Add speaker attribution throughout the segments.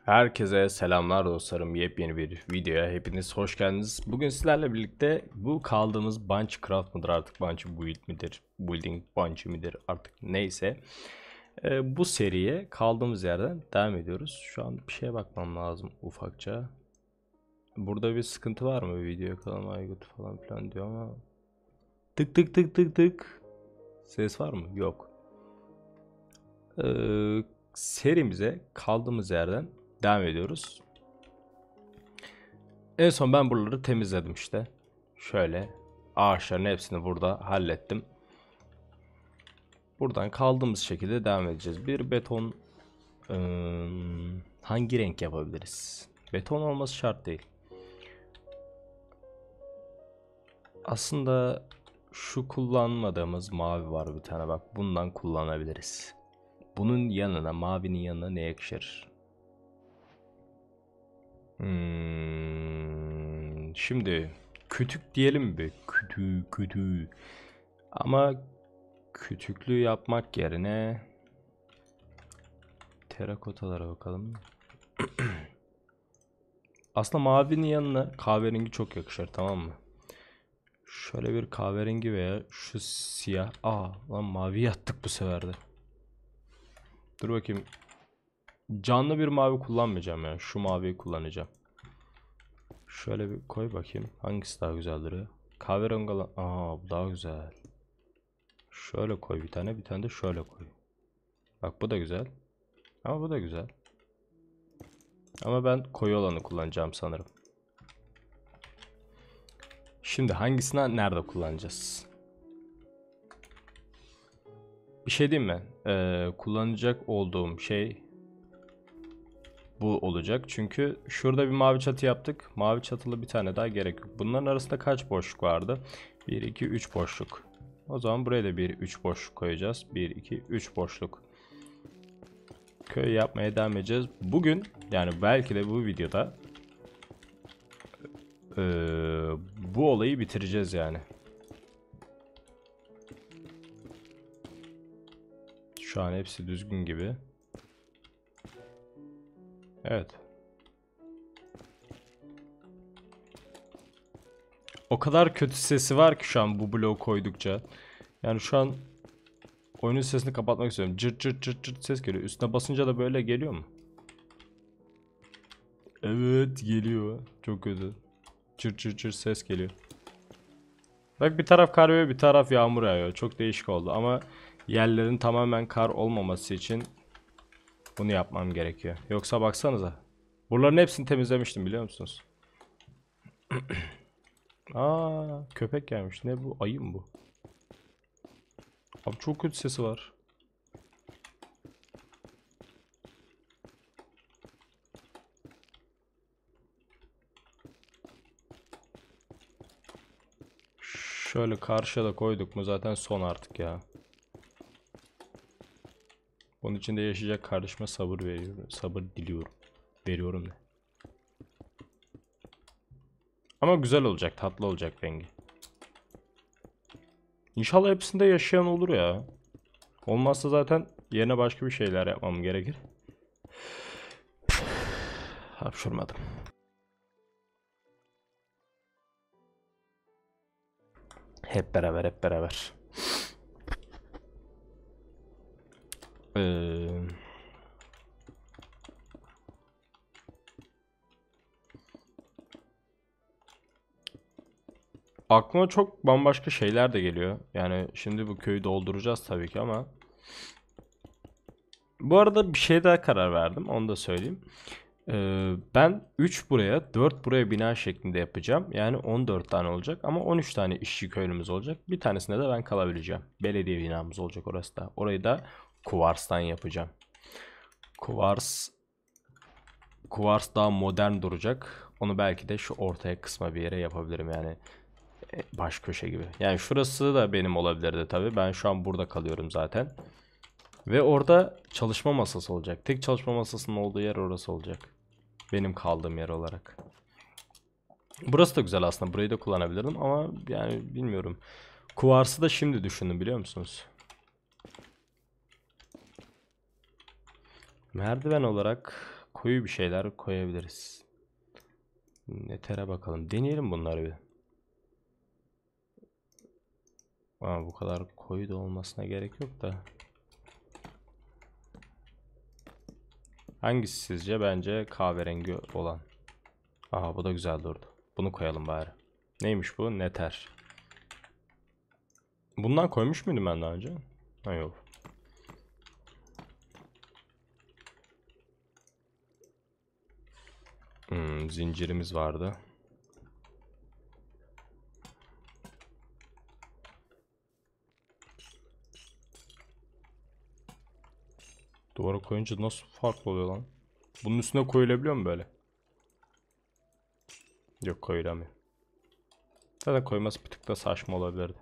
Speaker 1: Herkese selamlar dostlarım. Yepyeni bir videoya hepiniz hoş geldiniz. Bugün sizlerle birlikte bu kaldığımız Bunchcraft mıdır artık, Bunch Build midir, Building Bunch midir artık neyse. Bu seriye kaldığımız yerden devam ediyoruz. Şu an bir şeye bakmam lazım ufakça. Burada bir sıkıntı var mı? Videoya kalan aygıt falan filan diyor ama tık tık tık tık tık. Ses var mı? Yok. Serimize kaldığımız yerden devam ediyoruz. En son ben buraları temizledim işte. Şöyle ağaçların hepsini burada hallettim. Buradan kaldığımız şekilde devam edeceğiz. Bir beton hangi renk yapabiliriz? Beton olması şart değil. Aslında şu kullanmadığımız mavi var bir tane, bak bundan kullanabiliriz. Bunun yanına, mavinin yanına ne yakışır? Şimdi kütük diyelim mi? Kütüğü. Ama kütüklü yapmak yerine terakotalara bakalım. Aslında mavinin yanına kahverengi çok yakışır, tamam mı? Şöyle bir kahverengi veya şu siyah. Lan mavi yattık bu sefer de. Dur bakayım. Canlı bir mavi kullanmayacağım ya. Şu maviyi kullanacağım. Şöyle bir koy bakayım. Hangisi daha güzel duruyor? Kahverengi olan. Bu daha güzel. Şöyle koy bir tane. Bir tane de şöyle koy. Bak bu da güzel. Ama bu da güzel. Ama ben koyu olanı kullanacağım sanırım. Şimdi hangisini nerede kullanacağız? Bir şey diyeyim mi? Kullanacak olduğum şey bu olacak. Çünkü şurada bir mavi çatı yaptık. Mavi çatılı bir tane daha gerek yok. Bunların arasında kaç boşluk vardı? 1, 2, 3 boşluk. O zaman buraya da bir 3 boşluk koyacağız. 1, 2, 3 boşluk. Köy yapmaya devam edeceğiz. Bugün, yani belki de bu videoda bu olayı bitireceğiz yani. Şu an hepsi düzgün gibi. Evet. O kadar kötü sesi var ki şu an bu bloğu koydukça. Yani şu an oyunun sesini kapatmak istiyorum. Cırt cırt cırt cırt ses geliyor. Üstüne basınca da böyle geliyor mu? Evet, geliyor. Çok kötü. Cırt cırt cırt ses geliyor. Bak, bir taraf kar yağıyor, bir taraf yağmur yağıyor. Çok değişik oldu ama yerlerin tamamen kar olmaması için bunu yapmam gerekiyor. Yoksa baksanıza. Buraların hepsini temizlemiştim, biliyor musunuz? Köpek gelmiş. Ne bu? Ayı mı bu? Abi çok kötü sesi var. Şöyle karşıya da koyduk mu zaten son artık ya. Bunun içinde yaşayacak kardeşime sabır veriyorum. Sabır diliyorum. Veriyorum ne? Ama güzel olacak, tatlı olacak rengi. İnşallah hepsinde yaşayan olur ya. Olmazsa zaten yerine başka bir şeyler yapmam gerekir. Hapşurmadım. Hep beraber, hep beraber. Ee, Aklıma çok bambaşka şeyler de geliyor. Yani şimdi bu köyü dolduracağız tabii ki ama bu arada bir şey daha karar verdim. Onu da söyleyeyim. Ben 3 buraya 4 buraya bina şeklinde yapacağım. Yani 14 tane olacak ama 13 tane işçi köylümüz olacak. Bir tanesinde de ben kalabileceğim. Belediye binamız olacak orası da. Orayı da kuvarstan yapacağım. Kuvars Kuvars daha modern duracak. Onu belki de şu ortaya kısma bir yere yapabilirim yani. Baş köşe gibi. Yani şurası da benim olabilirdi tabii. Ben şu an burada kalıyorum zaten. Ve orada çalışma masası olacak. Tek çalışma masasının olduğu yer orası olacak. Benim kaldığım yer olarak. Burası da güzel aslında. Burayı da kullanabilirdim ama yani bilmiyorum. Kuvars'ı da şimdi düşündüm, biliyor musunuz? Merdiven olarak koyu bir şeyler koyabiliriz. Netere bakalım. Deneyelim bunları bir. Ama bu kadar koyu da olmasına gerek yok da. Hangisi sizce? Bence kahverengi olan. Aha, bu da güzel durdu. Bunu koyalım bari. Neymiş bu? Neter. Bundan koymuş muydum ben daha önce? Ha, yok. Zincirimiz vardı. Duvara koyunca nasıl farklı oluyor lan? Bunun üstüne koyulabiliyor mu böyle? Yok, koyulamıyor. Zaten koyması bir tık da saçma olabilirdi.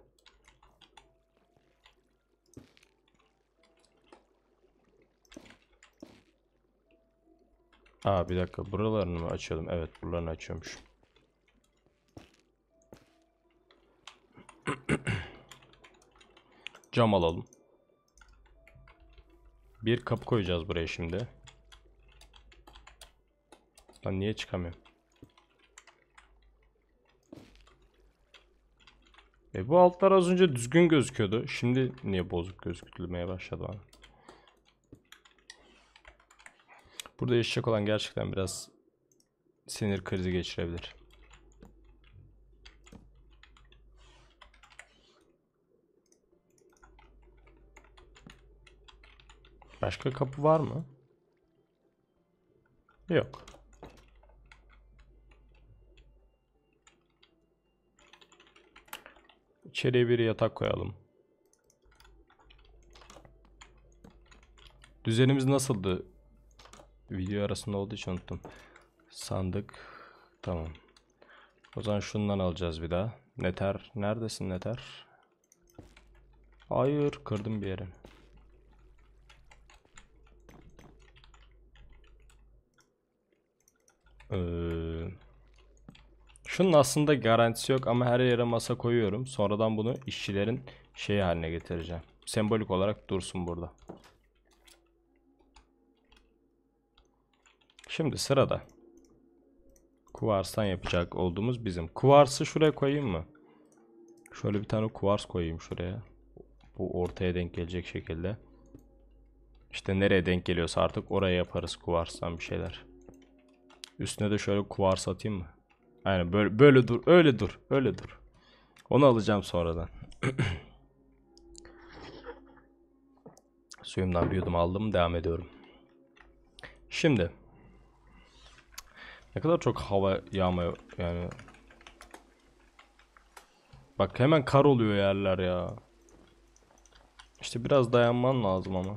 Speaker 1: Aa, bir dakika, buralarını mı açıyordum? Evet, buralarını açıyormuş. Cam alalım. Bir kapı koyacağız buraya şimdi. Ben niye çıkamıyorum? Bu altlar az önce düzgün gözüküyordu. Şimdi niye bozuk gözükmeye başladı bana? Burada yaşayacak olan gerçekten biraz sinir krizi geçirebilir. Başka kapı var mı? Yok. İçeriye bir yatak koyalım. Düzenimiz nasıldı? Video arasında olduğu için unuttum. Sandık. Tamam. O zaman şundan alacağız bir daha. Neter. Neredesin Neter? Hayır. Kırdım bir yere. Şunun aslında garantisi yok ama her yere masa koyuyorum. Sonradan bunu işçilerin şeyi haline getireceğim. Sembolik olarak dursun burada. Şimdi sırada kuvarstan yapacak olduğumuz bizim. Kuvarsı şuraya koyayım mı? Şöyle bir tane kuvars koyayım şuraya. Bu ortaya denk gelecek şekilde. İşte nereye denk geliyorsa artık oraya yaparız kuvarstan bir şeyler. Üstüne de şöyle kuvars atayım mı? Aynen, böyle dur, öyle dur, öyle dur. Onu alacağım sonradan. Suyumdan bir yudum aldım, devam ediyorum. Şimdi ne kadar çok hava yağmaya yani. Bak, hemen kar oluyor yerler ya. İşte biraz dayanman lazım ama.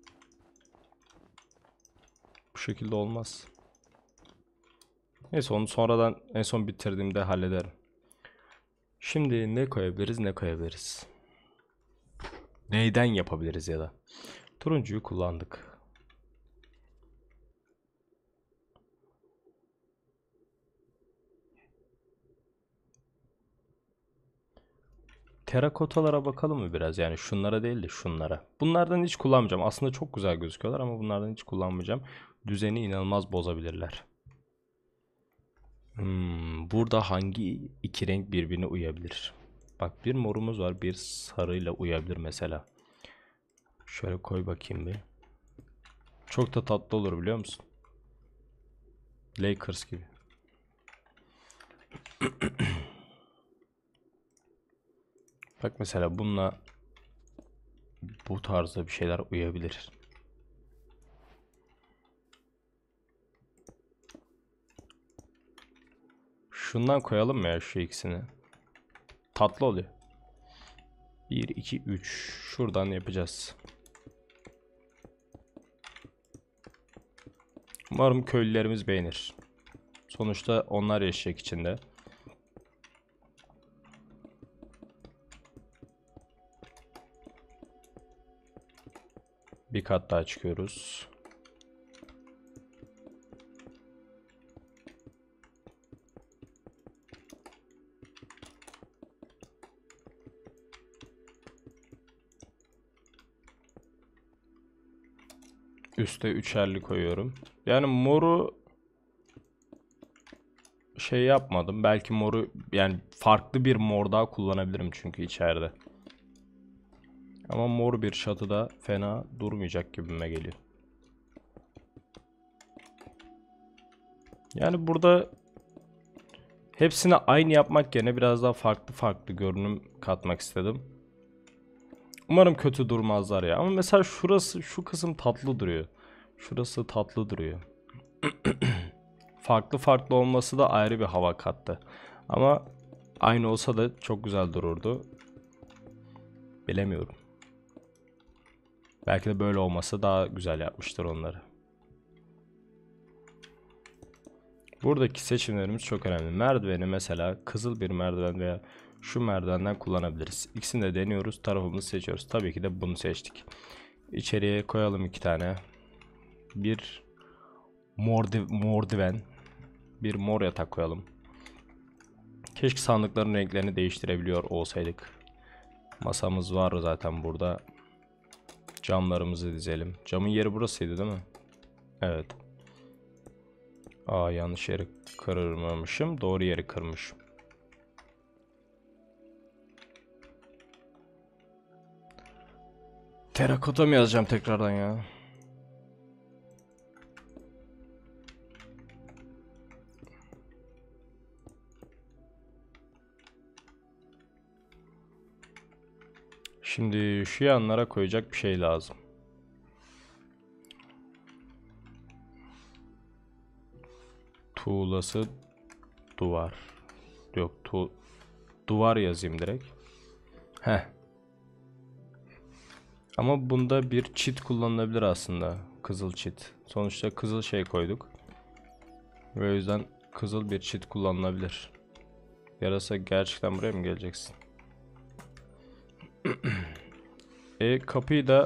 Speaker 1: Bu şekilde olmaz. Neyse, onu sonradan en son bitirdiğimde hallederim. Şimdi ne koyabiliriz, ne koyabiliriz? Neyden yapabiliriz ya da? Turuncuyu kullandık. Terakotalara bakalım mı biraz? Yani şunlara değil de şunlara. Bunlardan hiç kullanmayacağım. Aslında çok güzel gözüküyorlar ama bunlardan hiç kullanmayacağım. Düzeni inanılmaz bozabilirler. Burada hangi iki renk birbirine uyabilir? Bak, bir morumuz var, bir sarıyla uyabilir mesela. Şöyle koy bakayım bir. Çok da tatlı olur, biliyor musun? Lakers gibi. Bak mesela bununla bu tarzda bir şeyler uyabilir. Şundan koyalım mı ya, şu ikisini? Tatlı oluyor. 1, 2, 3. Şuradan yapacağız. Umarım köylülerimiz beğenir. Sonuçta onlar yaşayacak içinde. Bir kat daha çıkıyoruz. Üste üçerli koyuyorum. Yani moru şey yapmadım. Belki moru yani farklı bir mor daha kullanabilirim çünkü içeride. Ama mor bir çatıda fena durmayacak gibime geliyor. Yani burada hepsini aynı yapmak yerine biraz daha farklı farklı görünüm katmak istedim. Umarım kötü durmazlar ya. Ama mesela şurası, şu kısım tatlı duruyor. Şurası tatlı duruyor. Farklı farklı olması da ayrı bir hava kattı. Ama aynı olsa da çok güzel dururdu. Bilemiyorum. Belki de böyle olmasa daha güzel yapmıştır onları. Buradaki seçimlerimiz çok önemli. Merdiveni mesela kızıl bir merdiven veya şu merdivenden kullanabiliriz. İkisini de deniyoruz. Tarafımızı seçiyoruz. Tabii ki de bunu seçtik. İçeriye koyalım 2 tane. Bir mordiven. Bir mor yatak koyalım. Keşke sandıkların renklerini değiştirebiliyor olsaydık. Masamız var zaten burada. Camlarımızı dizelim. Camın yeri burasıydı değil mi? Evet. Aa, yanlış yeri kırmamışım. Doğru yeri kırmışım. Terakota mı yazacağım tekrardan ya? Şimdi şu yanlara koyacak bir şey lazım. Tuğlası duvar. Yok, duvar yazayım direkt. Heh. Ama bunda bir çit kullanılabilir aslında. Kızıl çit. Sonuçta kızıl şey koyduk. Ve o yüzden kızıl bir çit kullanılabilir. Yarasa gerçekten buraya mı geleceksin? Kapıyı da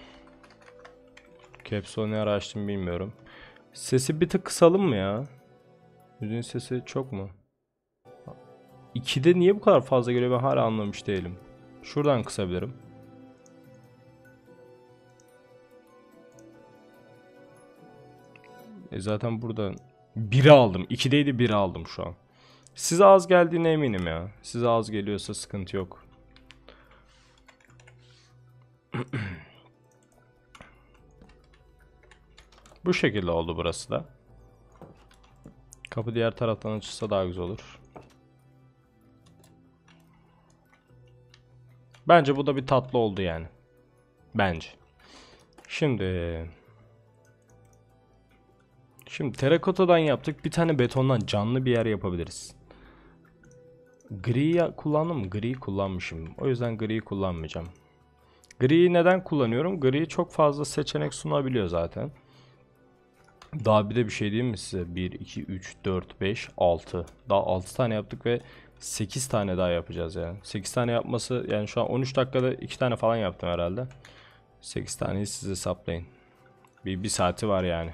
Speaker 1: Capsule ne ara açtım bilmiyorum. Sesi bir tık kısalım mı ya? Müziğin sesi çok mu? 2'de niye bu kadar fazla geliyor, ben hala anlamış değilim. Şuradan kısabilirim. Zaten buradan 1'i aldım. 2'deydi, 1'i aldım şu an. Size az geldiğine eminim ya. Size az geliyorsa sıkıntı yok. Bu şekilde oldu burası da. Kapı diğer taraftan açılsa daha güzel olur. Bence bu da bir tatlı oldu yani. Bence. Şimdi terakotadan yaptık. Bir tane betondan canlı bir yer yapabiliriz. Gri kullandım mı? Gri kullanmışım. O yüzden gri kullanmayacağım. Griyi neden kullanıyorum? Gri çok fazla seçenek sunabiliyor zaten. Daha bir de bir şey diyeyim mi size? 1, 2, 3, 4, 5, 6. Daha 6 tane yaptık ve 8 tane daha yapacağız yani. 8 tane yapması yani şu an 13 dakikada 2 tane falan yaptım herhalde. 8 taneyi siz hesaplayın. Bir saati var yani.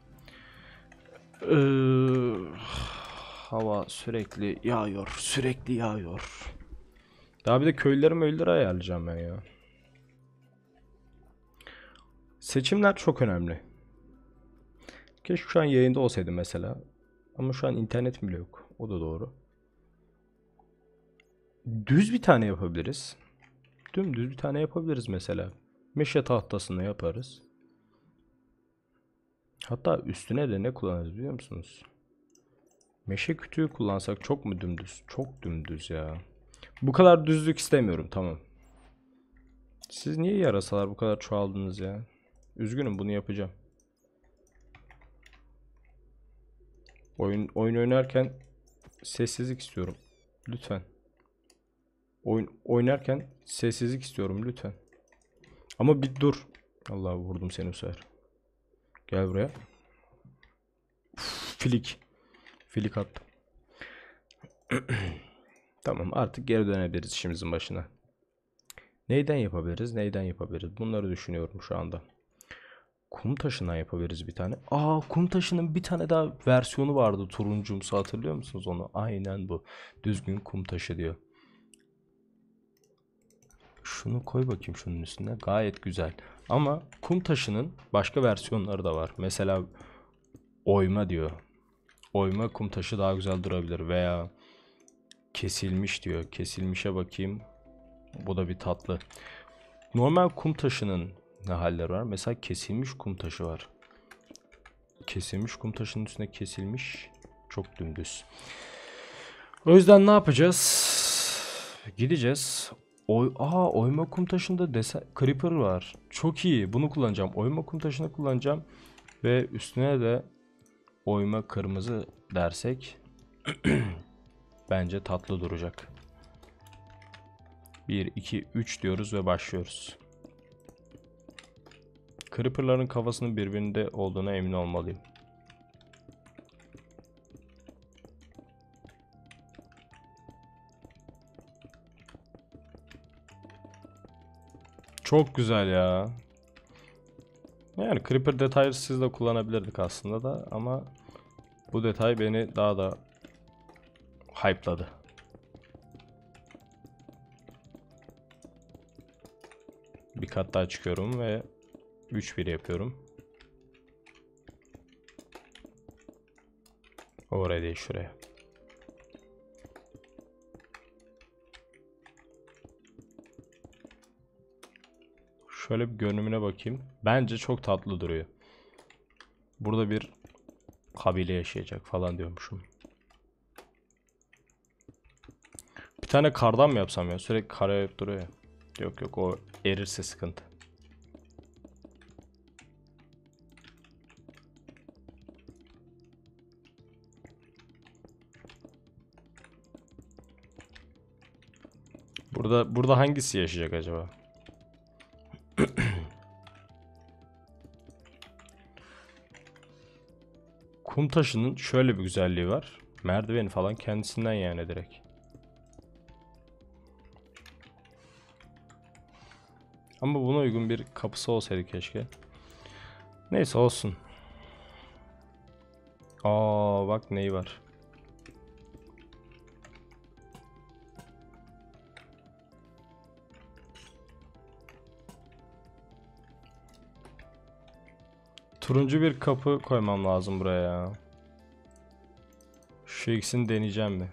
Speaker 1: Hava sürekli yağıyor. Sürekli yağıyor. Daha bir de köylüleri ayarlayacağım ben ya. Seçimler çok önemli. Keşke şu an yayında olsaydı mesela. Ama şu an internetim bile yok. O da doğru. Düz bir tane yapabiliriz. Dümdüz bir tane yapabiliriz mesela. Meşe tahtasını yaparız. Hatta üstüne de ne kullanırız biliyor musunuz? Meşe kütüğü kullansak çok mu dümdüz? Çok dümdüz ya. Bu kadar düzlük istemiyorum, tamam. Siz niye yarasalar bu kadar çoğaldınız ya? Üzgünüm, bunu yapacağım. Oyun oynarken sessizlik istiyorum. Lütfen. Oyun oynarken sessizlik istiyorum lütfen. Ama bir dur. Allah, vurdum seni bu sefer. Gel buraya. Uf, filik. Filik attım. Tamam, artık geri dönebiliriz işimizin başına. Neyden yapabiliriz? Neyden yapabiliriz? Bunları düşünüyorum şu anda. Kum taşından yapabiliriz bir tane. Aa, kum taşının bir tane daha versiyonu vardı, turuncumsu, hatırlıyor musunuz onu? Aynen bu. Düzgün kum taşı diyor. Şunu koy bakayım şunun üstüne. Gayet güzel. Ama kum taşının başka versiyonları da var. Mesela oyma diyor. Oyma kum taşı daha güzel durabilir veya kesilmiş diyor. Kesilmişe bakayım. Bu da bir tatlı. Normal kum taşının ne halleri var? Mesela kesilmiş kum taşı var. Kesilmiş kum taşının üstüne kesilmiş. Çok dümdüz. O yüzden ne yapacağız? Gideceğiz. Oyma kum taşında desen creeper var. Çok iyi. Bunu kullanacağım. Oyma kum taşını kullanacağım. Ve üstüne de oyma kırmızı dersek bence tatlı duracak. 1, 2, 3 diyoruz ve başlıyoruz. Creeper'ların kafasının birbirinde olduğuna emin olmalıyım. Çok güzel ya. Yani Creeper detayı siz de kullanabilirdik aslında da ama bu detay beni daha da hype'ladı. Bir kat daha çıkıyorum ve 3-1 yapıyorum. Oraya değil, şuraya. Şöyle bir görünümüne bakayım. Bence çok tatlı duruyor. Burada bir kabile yaşayacak falan diyormuşum. Bir tane kardan mı yapsam ya? Sürekli kar yağıp duruyor ya. Yok yok, o erirse sıkıntı. Burada hangisi yaşayacak acaba? Kum taşının şöyle bir güzelliği var. Merdiveni falan kendisinden yani direkt. Ama buna uygun bir kapısı olsaydı keşke. Neyse olsun. Bak neyi var. Turuncu bir kapı koymam lazım buraya ya. Şu ikisini deneyeceğim mi?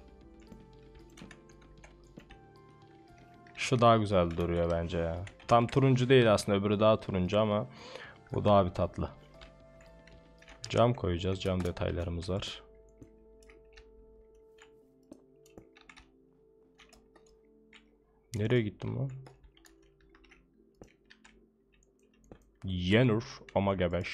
Speaker 1: Şu daha güzel duruyor bence ya. Tam turuncu değil aslında, öbürü daha turuncu ama bu daha bir tatlı. Cam koyacağız. Cam detaylarımız var. Nereye gittim lan? Yenur ama gebeş.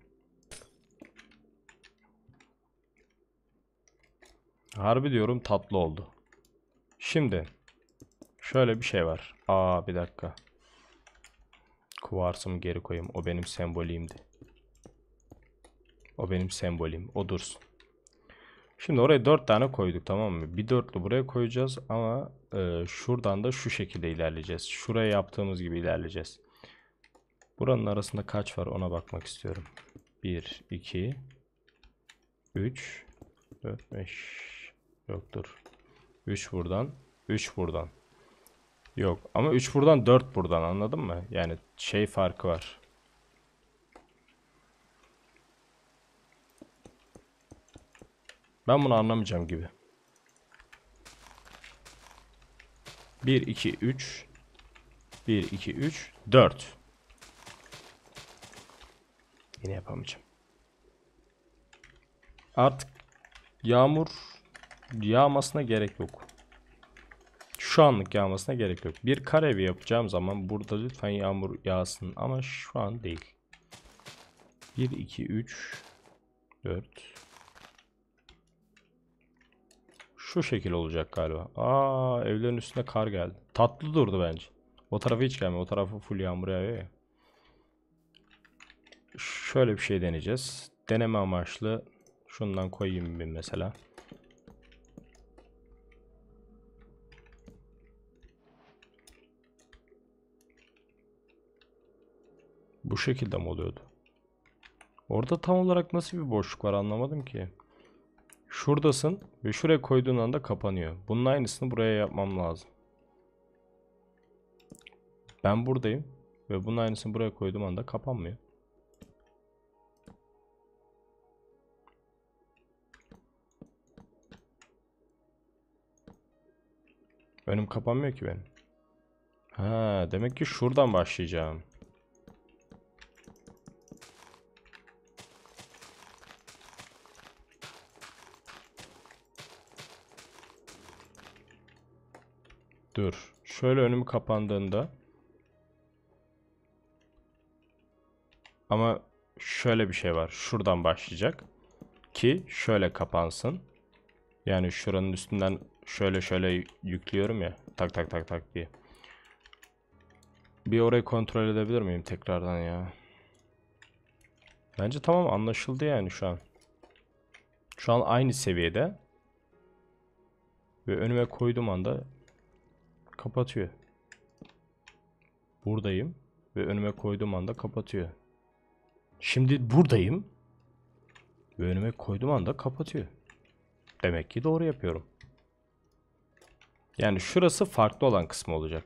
Speaker 1: Harbi diyorum, tatlı oldu. Şimdi şöyle bir şey var. Bir dakika. Kuvarsımı geri koyayım. O benim sembolümdü. O benim sembolüm. O dursun. Şimdi oraya 4 tane koyduk, tamam mı? Bir dörtlü buraya koyacağız ama şuradan da şu şekilde ilerleyeceğiz. Şuraya yaptığımız gibi ilerleyeceğiz. Buranın arasında kaç var ona bakmak istiyorum. 1, 2, 3, 4, 5. Yok dur. 3 buradan. 3 buradan. Yok ama 3 buradan 4 buradan, anladın mı? Yani şey farkı var. Ben bunu anlamayacağım gibi. 1, 2, 3. 1, 2, 3, 4. Yine yapamayacağım. Artık yağmur yağmasına gerek yok. Şu anlık yağmasına gerek yok. Bir kare evi yapacağım zaman burada lütfen yağmur yağsın ama şu an değil. 1, 2, 3, 4. Şu şekil olacak galiba. Evlerin üstüne kar geldi. Tatlı durdu bence. O tarafa hiç gelmiyor. O tarafı full yağmur yağıyor ya. Şöyle bir şey deneyeceğiz. Deneme amaçlı şundan koyayım bir mesela. Bu şekilde mi oluyordu? Orada tam olarak nasıl bir boşluk var anlamadım ki. Şuradasın ve şuraya koyduğun anda kapanıyor. Bunun aynısını buraya yapmam lazım. Ben buradayım ve bunun aynısını buraya koyduğum anda kapanmıyor. Önüm kapanmıyor ki benim. Ha, demek ki şuradan başlayacağım. Dur. Şöyle önüm kapandığında. Ama şöyle bir şey var. Şuradan başlayacak. Ki şöyle kapansın. Yani şuranın üstünden şöyle yüklüyorum ya. Tak tak tak tak diye. Bir orayı kontrol edebilir miyim tekrardan ya? Bence tamam, anlaşıldı yani şu an. Şu an aynı seviyede. Ve önüme koyduğum anda kapatıyor. Buradayım. Ve önüme koyduğum anda kapatıyor. Şimdi buradayım. Ve önüme koyduğum anda kapatıyor. Demek ki doğru yapıyorum. Yani şurası farklı olan kısmı olacak.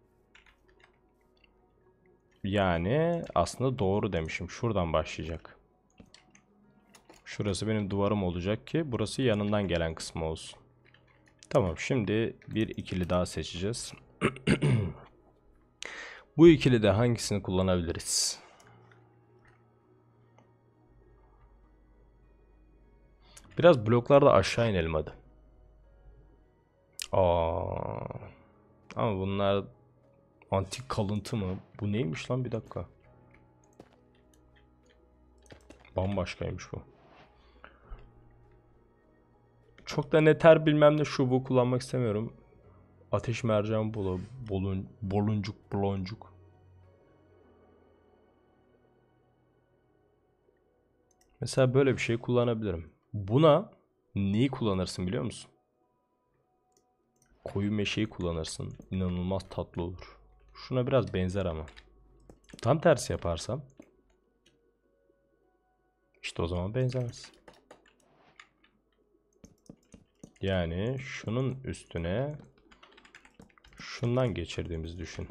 Speaker 1: Yani aslında doğru demişim. Şuradan başlayacak. Şurası benim duvarım olacak ki burası yanından gelen kısmı olsun. Tamam, şimdi bir ikili daha seçeceğiz. Bu ikili de hangisini kullanabiliriz? Biraz bloklarda aşağı inelim hadi. Aa, ama bunlar antik kalıntı mı? Bu neymiş lan, bir dakika. Bambaşkaymış bu. Çok da neter bilmem de şu bu kullanmak istemiyorum. Ateş mercan boloncuk. Mesela böyle bir şey kullanabilirim. Buna neyi kullanırsın biliyor musun? Koyu meşeyi kullanırsın. İnanılmaz tatlı olur. Şuna biraz benzer ama. Tam tersi yaparsam işte o zaman benzemez. Yani şunun üstüne şundan geçirdiğimizi düşün.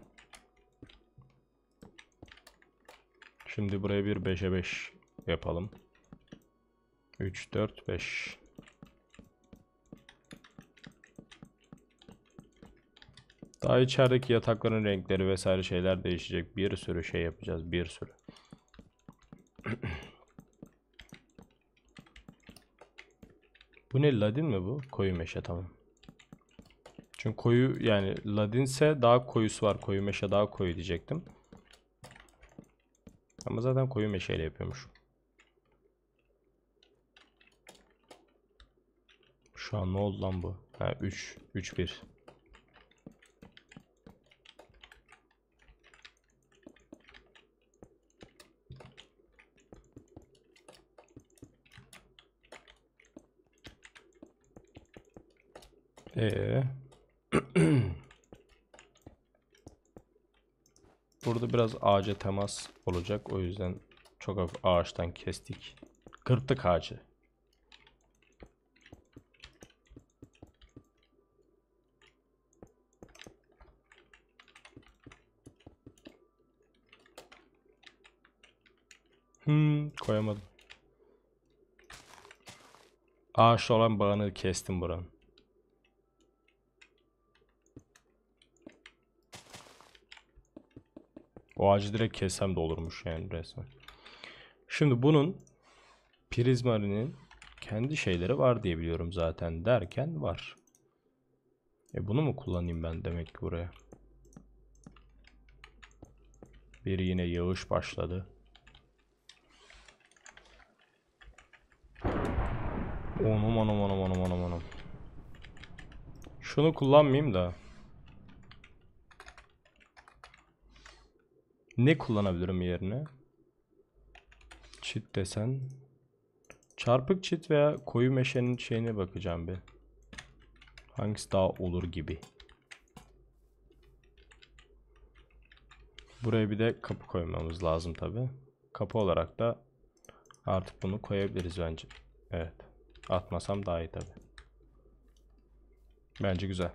Speaker 1: Şimdi buraya bir 5'e 5 yapalım. 3, 4, 5. Daha içerideki yatakların renkleri vesaire şeyler değişecek. Bir sürü şey yapacağız. Bir sürü. Bu ne, ladin mi bu? Koyu meşe, tamam. Çünkü koyu, yani ladinse daha koyusu var. Koyu meşe daha koyu diyecektim. Ama zaten koyu meşeyle yapıyormuş. Şu an ne oldu lan bu? Ha, 3 3 1. Burada biraz ağaca temas olacak. O yüzden çok hafif ağaçtan kestik. Kırptık ağacı. Koyamadım. Ağaçla olan bağını kestim buranın. O ağacı direkt kessem de olurmuş yani resmen. Şimdi bunun prizmarinin kendi şeyleri var diye biliyorum zaten derken var. Bunu mu kullanayım ben demek ki buraya? Bir yine yağış başladı. Onum. Şunu kullanmayayım da. Ne kullanabilirim yerine? Çit desen. Çarpık çit veya koyu meşenin şeyine bakacağım bir. Hangisi daha olur gibi. Buraya bir de kapı koymamız lazım tabi. Kapı olarak da artık bunu koyabiliriz bence. Evet. Atmasam daha iyi tabi. Bence güzel.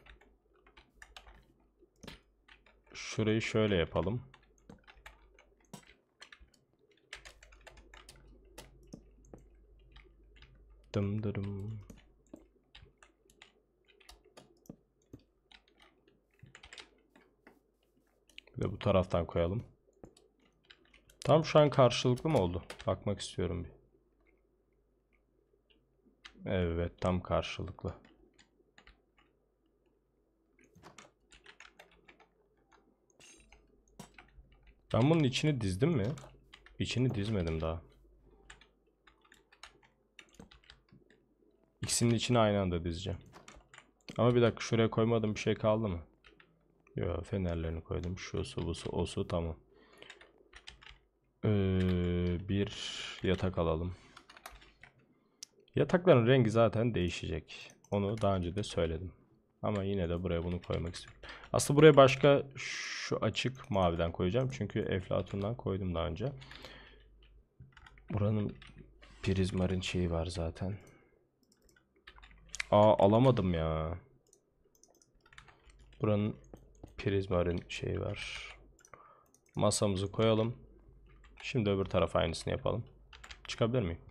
Speaker 1: Şurayı şöyle yapalım. Dım dırım. Bir de bu taraftan koyalım. Tam şu an karşılıklı mı oldu? Bakmak istiyorum bir. Evet, tam karşılıklı. Ben bunun içini dizdim mi? İçini dizmedim daha. İkisinin içine aynı anda dizeceğim. Ama bir dakika, şuraya koymadığım bir şey kaldı mı? Yok, fenerlerini koydum. Şu su, bu su, o su, tamam. Bir yatak alalım. Yatakların rengi zaten değişecek. Onu daha önce de söyledim. Ama yine de buraya bunu koymak istiyorum. Aslında buraya başka şu açık maviden koyacağım. Çünkü eflatundan koydum daha önce. Buranın prizmarin şeyi var zaten. Alamadım ya. Buranın prizmarin şeyi var. Masamızı koyalım. Şimdi öbür tarafa aynısını yapalım. Çıkabilir miyim?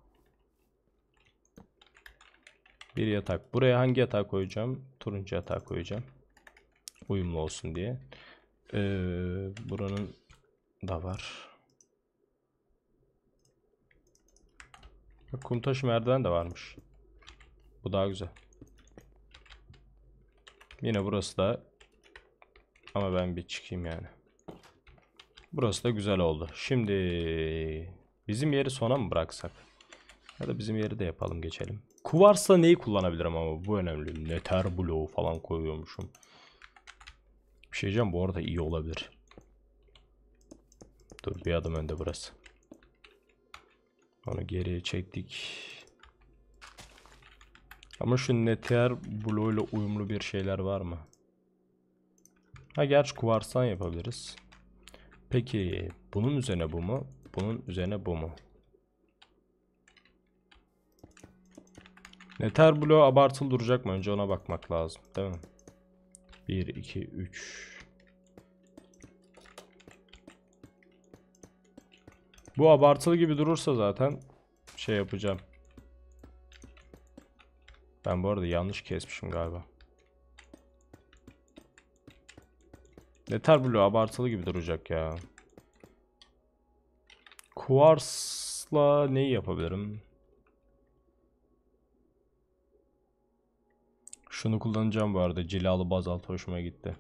Speaker 1: Bir yatak. Buraya hangi yatağı koyacağım? Turuncu yatağı koyacağım. Uyumlu olsun diye. Buranın da var. Kum taşı merdiven de varmış. Bu daha güzel. Yine burası da, ama ben bir çıkayım yani. Burası da güzel oldu. Şimdi bizim yeri sona mı bıraksak? Ya da bizim yeri de yapalım, geçelim. Kuvarsla neyi kullanabilirim ama bu önemli. Nether bloğu falan koyuyormuşum. Bir şey diyeceğim, bu arada iyi olabilir. Dur, bir adım önde burası. Onu geriye çektik. Ama şu Nether bloğuyla uyumlu bir şeyler var mı? Ha, gerçi kuvarstan yapabiliriz. Peki bunun üzerine bu mu? Bunun üzerine bu mu? Nether bloğu abartılı duracak mı? Önce ona bakmak lazım, değil mi? 1, 2, 3. Bu abartılı gibi durursa zaten şey yapacağım. Ben bu arada yanlış kesmişim galiba. Nether bloğu abartılı gibi duracak ya. Kuvarsla neyi yapabilirim? Şunu kullanacağım bu arada. Cilalı bazalt hoşuma gitti.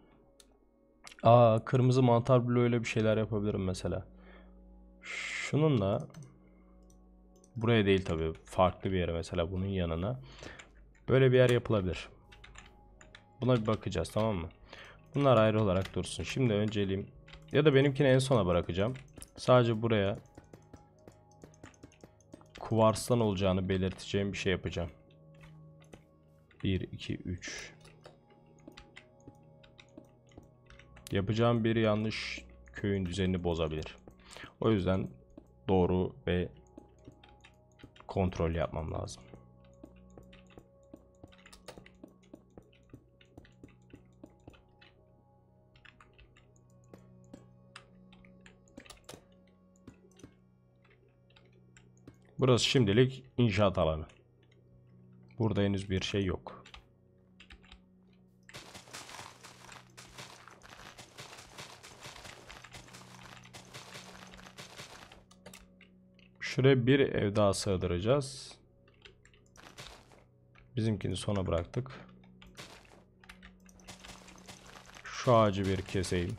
Speaker 1: Kırmızı mantar bloğuyla bir şeyler yapabilirim mesela. Şununla buraya değil tabii, farklı bir yere, mesela bunun yanına böyle bir yer yapılabilir. Buna bir bakacağız, tamam mı? Bunlar ayrı olarak dursun. Şimdi önceliğim, ya da benimkini en sona bırakacağım. Sadece buraya kuvarstan olacağını belirteceğim bir şey yapacağım. 1, 2, 3. Yapacağım bir yanlış köyün düzenini bozabilir. O yüzden doğru ve kontrol yapmam lazım. Burası şimdilik inşaat alanı. Burada henüz bir şey yok. Şuraya bir ev daha sığdıracağız. Bizimkini sona bıraktık. Şu ağacı bir keseyim.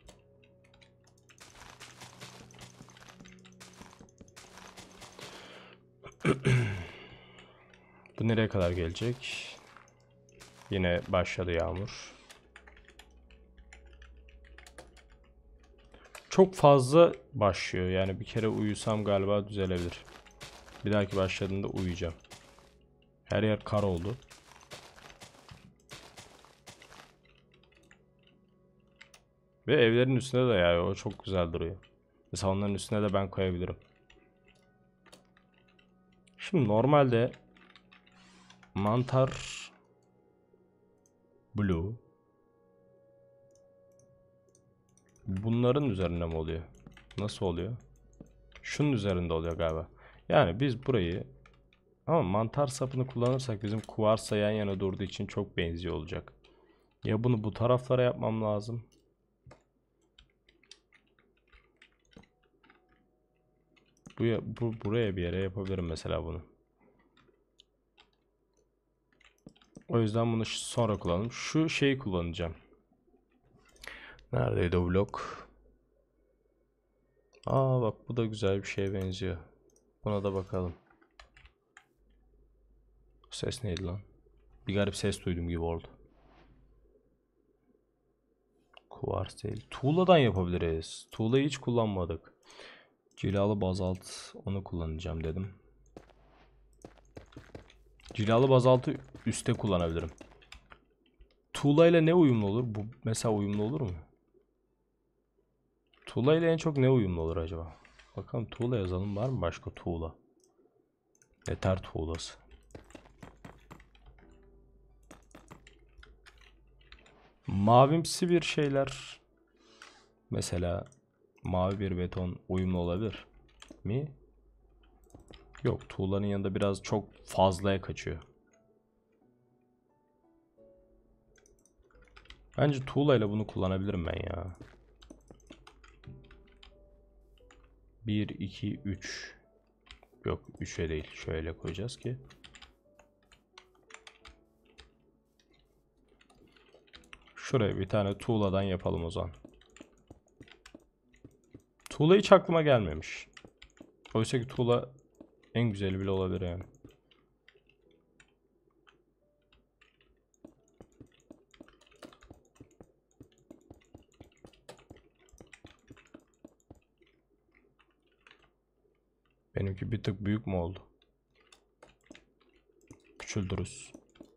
Speaker 1: Bu nereye kadar gelecek? Yine başladı yağmur. Çok fazla başlıyor. Yani bir kere uyusam galiba düzelebilir. Bir dahaki başladığında uyuyacağım. Her yer kar oldu. Ve evlerin üstünde de yağıyor. O çok güzel duruyor. Mesela onların üstüne de ben koyabilirim. Şimdi normalde mantar blue bunların üzerinde mi oluyor? Nasıl oluyor? Şunun üzerinde oluyor galiba. Yani biz burayı, ama mantar sapını kullanırsak bizim kuvarsa yan yana durduğu için çok benziyor olacak. Ya bunu bu taraflara yapmam lazım. Buraya bir yere yapabilirim mesela bunu. O yüzden bunu sonra kullanalım. Şu şeyi kullanacağım. Neredeydi o blok? Aa bak, bu da güzel bir şeye benziyor. Buna da bakalım. Bu ses neydi lan? Bir garip ses duydum gibi oldu. Kuvars değil. Tuğladan yapabiliriz. Tuğlayı hiç kullanmadık. Cilalı bazalt, onu kullanacağım dedim. Cilalı bazaltı üste kullanabilirim. Tuğla ile ne uyumlu olur? Bu mesela uyumlu olur mu? Tuğla ile en çok ne uyumlu olur acaba? Bakalım, tuğla yazalım. Var mı başka tuğla? Yeter tuğlası. Mavimsi bir şeyler. Mesela mavi bir beton uyumlu olabilir mi? Yok, tuğlanın yanında biraz çok fazlaya kaçıyor. Bence tuğlayla bunu kullanabilirim ben ya. 1, 2, 3. Yok, 3'e değil. Şöyle koyacağız ki. Şuraya bir tane tuğladan yapalım o zaman. Tuğla hiç aklıma gelmemiş. Oysa ki tuğla en güzeli bile olabilir yani. Benimki bir tık büyük mü oldu? Küçüldürüz.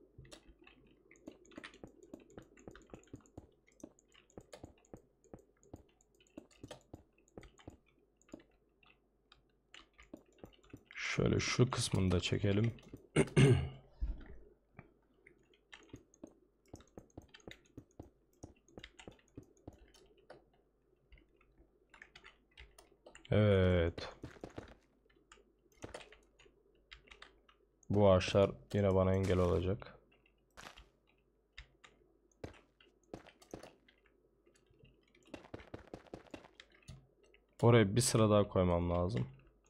Speaker 1: Şöyle şu kısmını da çekelim. Evet. Bu ağaçlar yine bana engel olacak. Oraya bir sıra daha koymam lazım.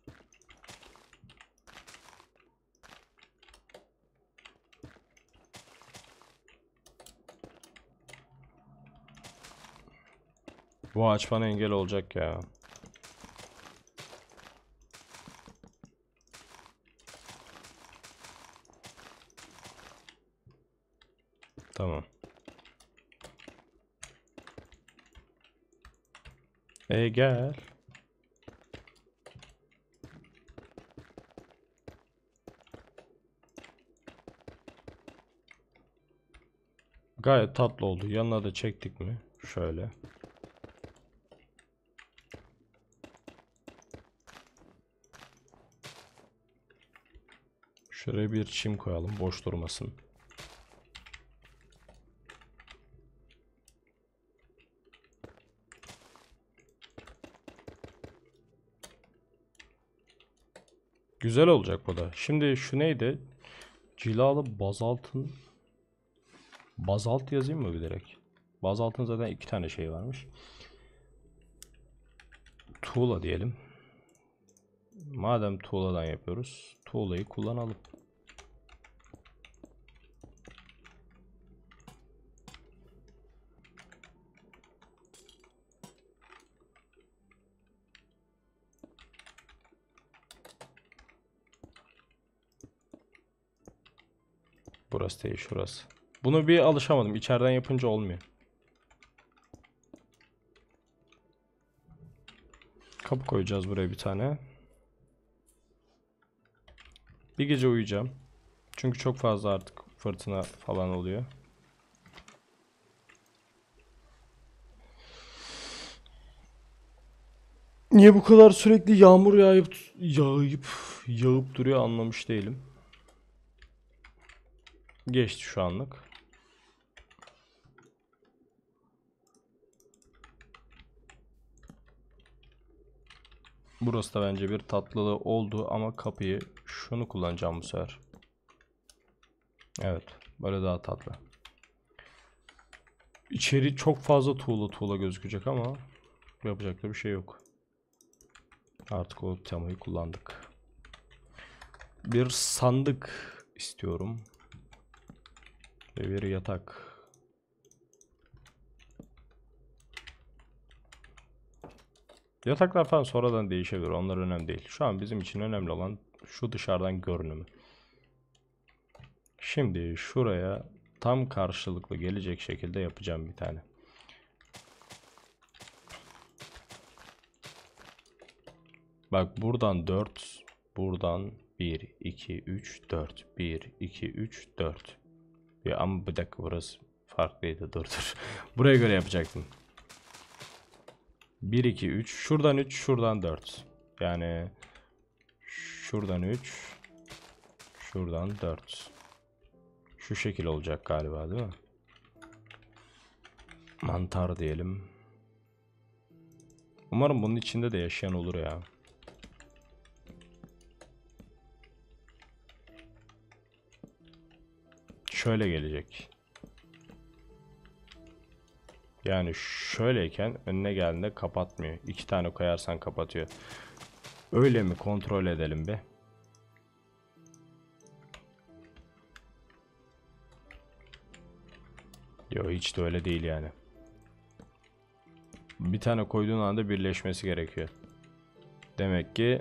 Speaker 1: Bu ağaç bana engel olacak ya. Tamam. Gel. Gayet tatlı oldu. Yanına da çektik mi? Şöyle. Şuraya bir çim koyalım, boş durmasın. Güzel olacak bu da. Şimdi şu neydi? Cilalı bazaltın. Bazalt yazayım mı bilerek? Bazaltın zaten 2 tane şey varmış. Tuğla diyelim. Madem tuğladan yapıyoruz, tuğlayı kullanalım. Burası değil, şurası. Bunu bir alışamadım. İçeriden yapınca olmuyor. Kapı koyacağız buraya bir tane. Bir gece uyuyacağım. Çünkü çok fazla artık fırtına falan oluyor. Niye bu kadar sürekli yağmur yağıp duruyor anlamış değilim. Geçti şu anlık. Burası da bence bir tatlılığı oldu ama kapıyı şunu kullanacağım bu sefer. Evet, böyle daha tatlı. İçeri çok fazla tuğla gözükecek ama yapacak da bir şey yok. Artık o temayı kullandık. Bir sandık istiyorum. Ve bir yatak. Yataklar falan sonradan değişebilir. Onlar önemli değil. Şu an bizim için önemli olan şu dışarıdan görünümü. Şimdi şuraya tam karşılıklı gelecek şekilde yapacağım bir tane. Bak buradan 4, buradan 1, 2, 3, 4. 1, 2, 3, 4. Ya ama bir dakika, burası farklıydı. Dur dur. Buraya göre yapacaktım. 1, 2, 3. Şuradan 3, şuradan 4. Yani şuradan 3, şuradan 4. Şu şekil olacak galiba, değil mi? Mantar diyelim. Umarım bunun içinde de yaşayan olur ya. Şöyle gelecek. Yani şöyleyken önüne geldiğinde kapatmıyor. 2 tane koyarsan kapatıyor. Öyle mi? Kontrol edelim bir. Yok, hiç de öyle değil yani. Bir tane koyduğun anda birleşmesi gerekiyor. Demek ki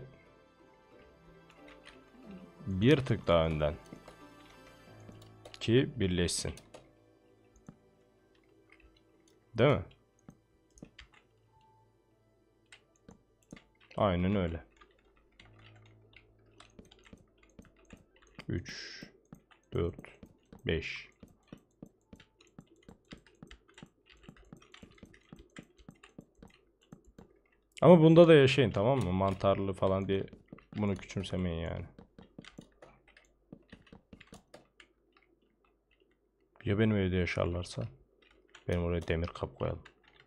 Speaker 1: bir tık daha önden. Ki birleşsin. Değil mi? Aynen öyle. 3, 4, 5. Ama bunda da yaşayın, tamam mı? Mantarlı falan diye bunu küçümsemeyin yani. Ya benim evde yaşarlarsa? Benim oraya demir kapı koyalım.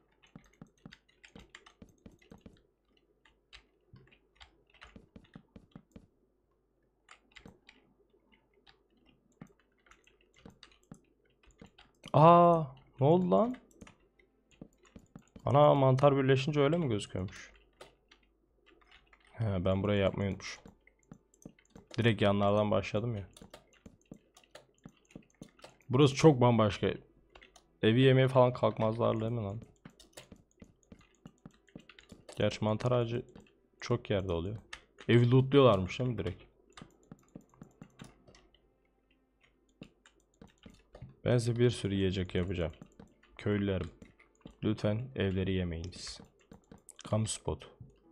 Speaker 1: Aa, ne oldu lan? Ana, mantar birleşince öyle mi gözüküyormuş? He, ben burayı yapmayı unutmuşum. Direkt yanlardan başladım ya. Burası çok bambaşka. Evi yemeye falan kalkmazlar değil mi lan? Gerçi mantar ağacı çok yerde oluyor. Evi lootluyorlarmış değil mi direkt? Ben size bir sürü yiyecek yapacağım. Köylülerim, lütfen evleri yemeyiniz. Kamu spot.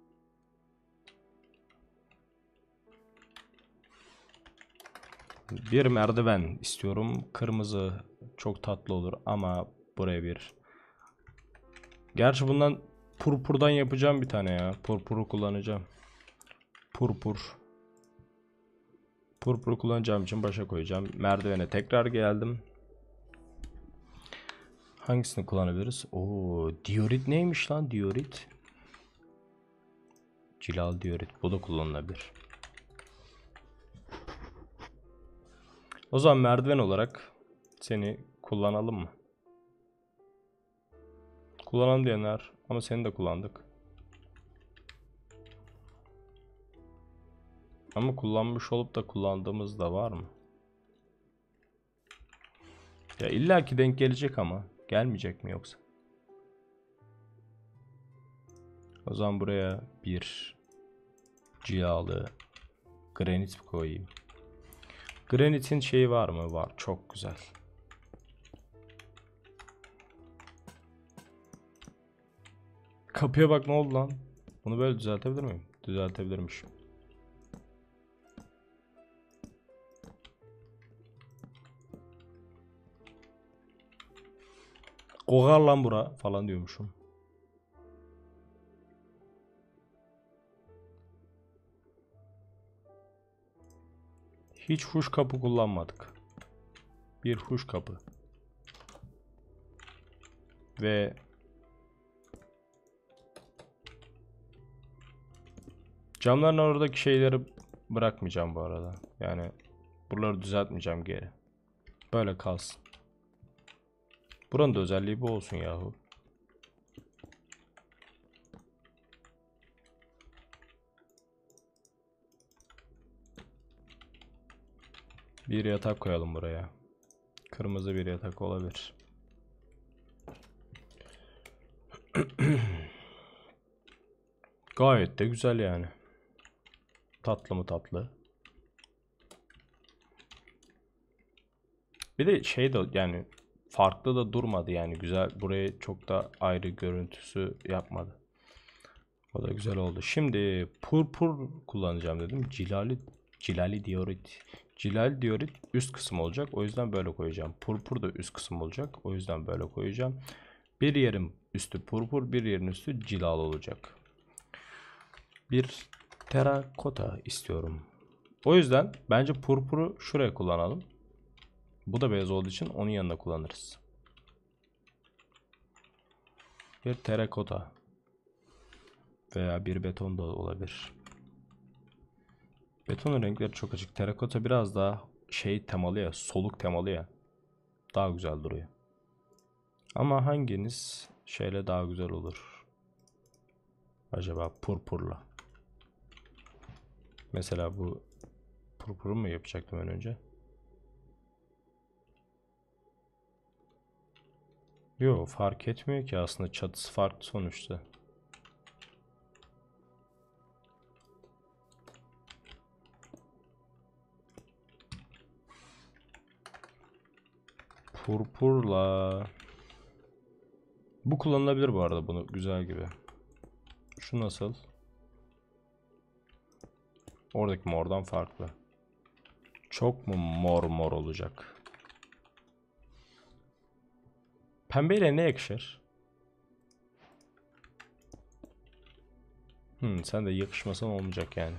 Speaker 1: Bir merdiven istiyorum. Kırmızı çok tatlı olur ama buraya bir. Gerçi bundan purpurdan yapacağım bir tane ya. Purpuru kullanacağım. Purpur. Purpuru kullanacağım için başa koyacağım. Merdivene tekrar geldim. Hangisini kullanabiliriz? Oo, diorit neymiş lan, diorit? Cilal diorit. Bu da kullanılabilir. O zaman merdiven olarak seni kullanalım mı? Kullanalım diyenler, ama seni de kullandık. Ama kullanmış olup da kullandığımız da var mı? Ya illaki denk gelecek ama. Gelmeyecek mi yoksa? O zaman buraya bir cilalı granit koyayım. Granitin şeyi var mı? Var. Çok güzel. Kapıya bak, ne oldu lan? Bunu böyle düzeltebilir miyim? Düzeltebilirmiş. Kokar lan bura falan diyormuşum. Hiç huş kapı kullanmadık. Bir huş kapı. Ve camların oradaki şeyleri bırakmayacağım bu arada. Yani buraları düzeltmeyeceğim geri. Böyle kalsın. Buranın da özelliği bu olsun yahu. Bir yatak koyalım buraya. Kırmızı bir yatak olabilir. Gayet de güzel yani. Tatlı mı tatlı. Bir de şey de yani farklı da durmadı yani güzel. Buraya çok da ayrı görüntüsü yapmadı. O da güzel oldu. Şimdi purpur kullanacağım dedim. Cilali diorit. Cilali diorit üst kısım olacak. O yüzden böyle koyacağım. Purpur da üst kısım olacak. O yüzden böyle koyacağım. Bir yerin üstü purpur, bir yerin üstü cilal olacak. Bir terakota istiyorum. O yüzden bence purpuru şuraya kullanalım. Bu da beyaz olduğu için onun yanında kullanırız. Bir terakota veya bir beton da olabilir. Betonun renkleri çok açık. Terakota biraz daha şey temalı ya, soluk temalı ya. Daha güzel duruyor. Ama hanginiz şeyle daha güzel olur? Acaba purpurla. Mesela bu purpuru mu yapacaktım en önce? Yo, fark etmiyor ki aslında, çatısı farklı sonuçta. Purpurla. Bu kullanılabilir bu arada, bunu güzel gibi. Şu nasıl? Oradaki mordan farklı. Çok mu mor mor olacak? Pembeyle ne yakışır? Sen de yakışmasan olmayacak yani.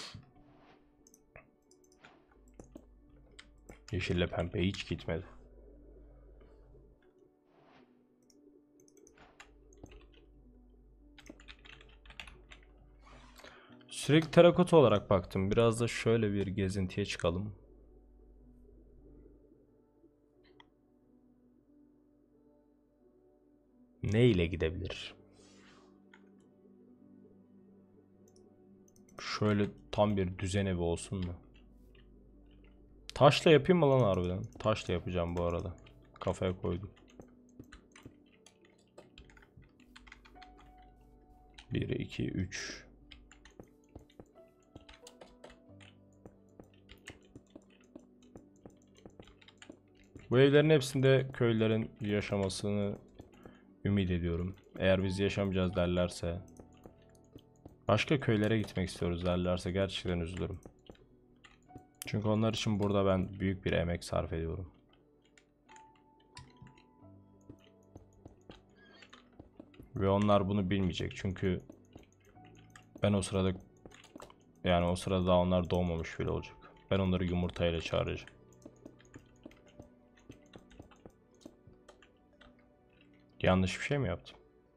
Speaker 1: Yeşille pembe hiç gitmedi. Sürekli terakota olarak baktım. Biraz da şöyle bir gezintiye çıkalım. Ne ile gidebilir? Şöyle tam bir düzen evi olsun mu? Taşla yapayım mı lan harbiden? Taşla yapacağım bu arada. Kafaya koydum. 1, 2, 3. Bu evlerin hepsinde köylerin yaşamasını ümit ediyorum. Eğer biz yaşamayacağız derlerse, başka köylere gitmek istiyoruz derlerse gerçekten üzülürüm. Çünkü onlar için burada ben büyük bir emek sarf ediyorum. Ve onlar bunu bilmeyecek çünkü ben o sırada, yani o sırada daha onlar doğmamış bile olacak. Ben onları yumurtayla çağıracağım. Yanlış bir şey mi yaptım?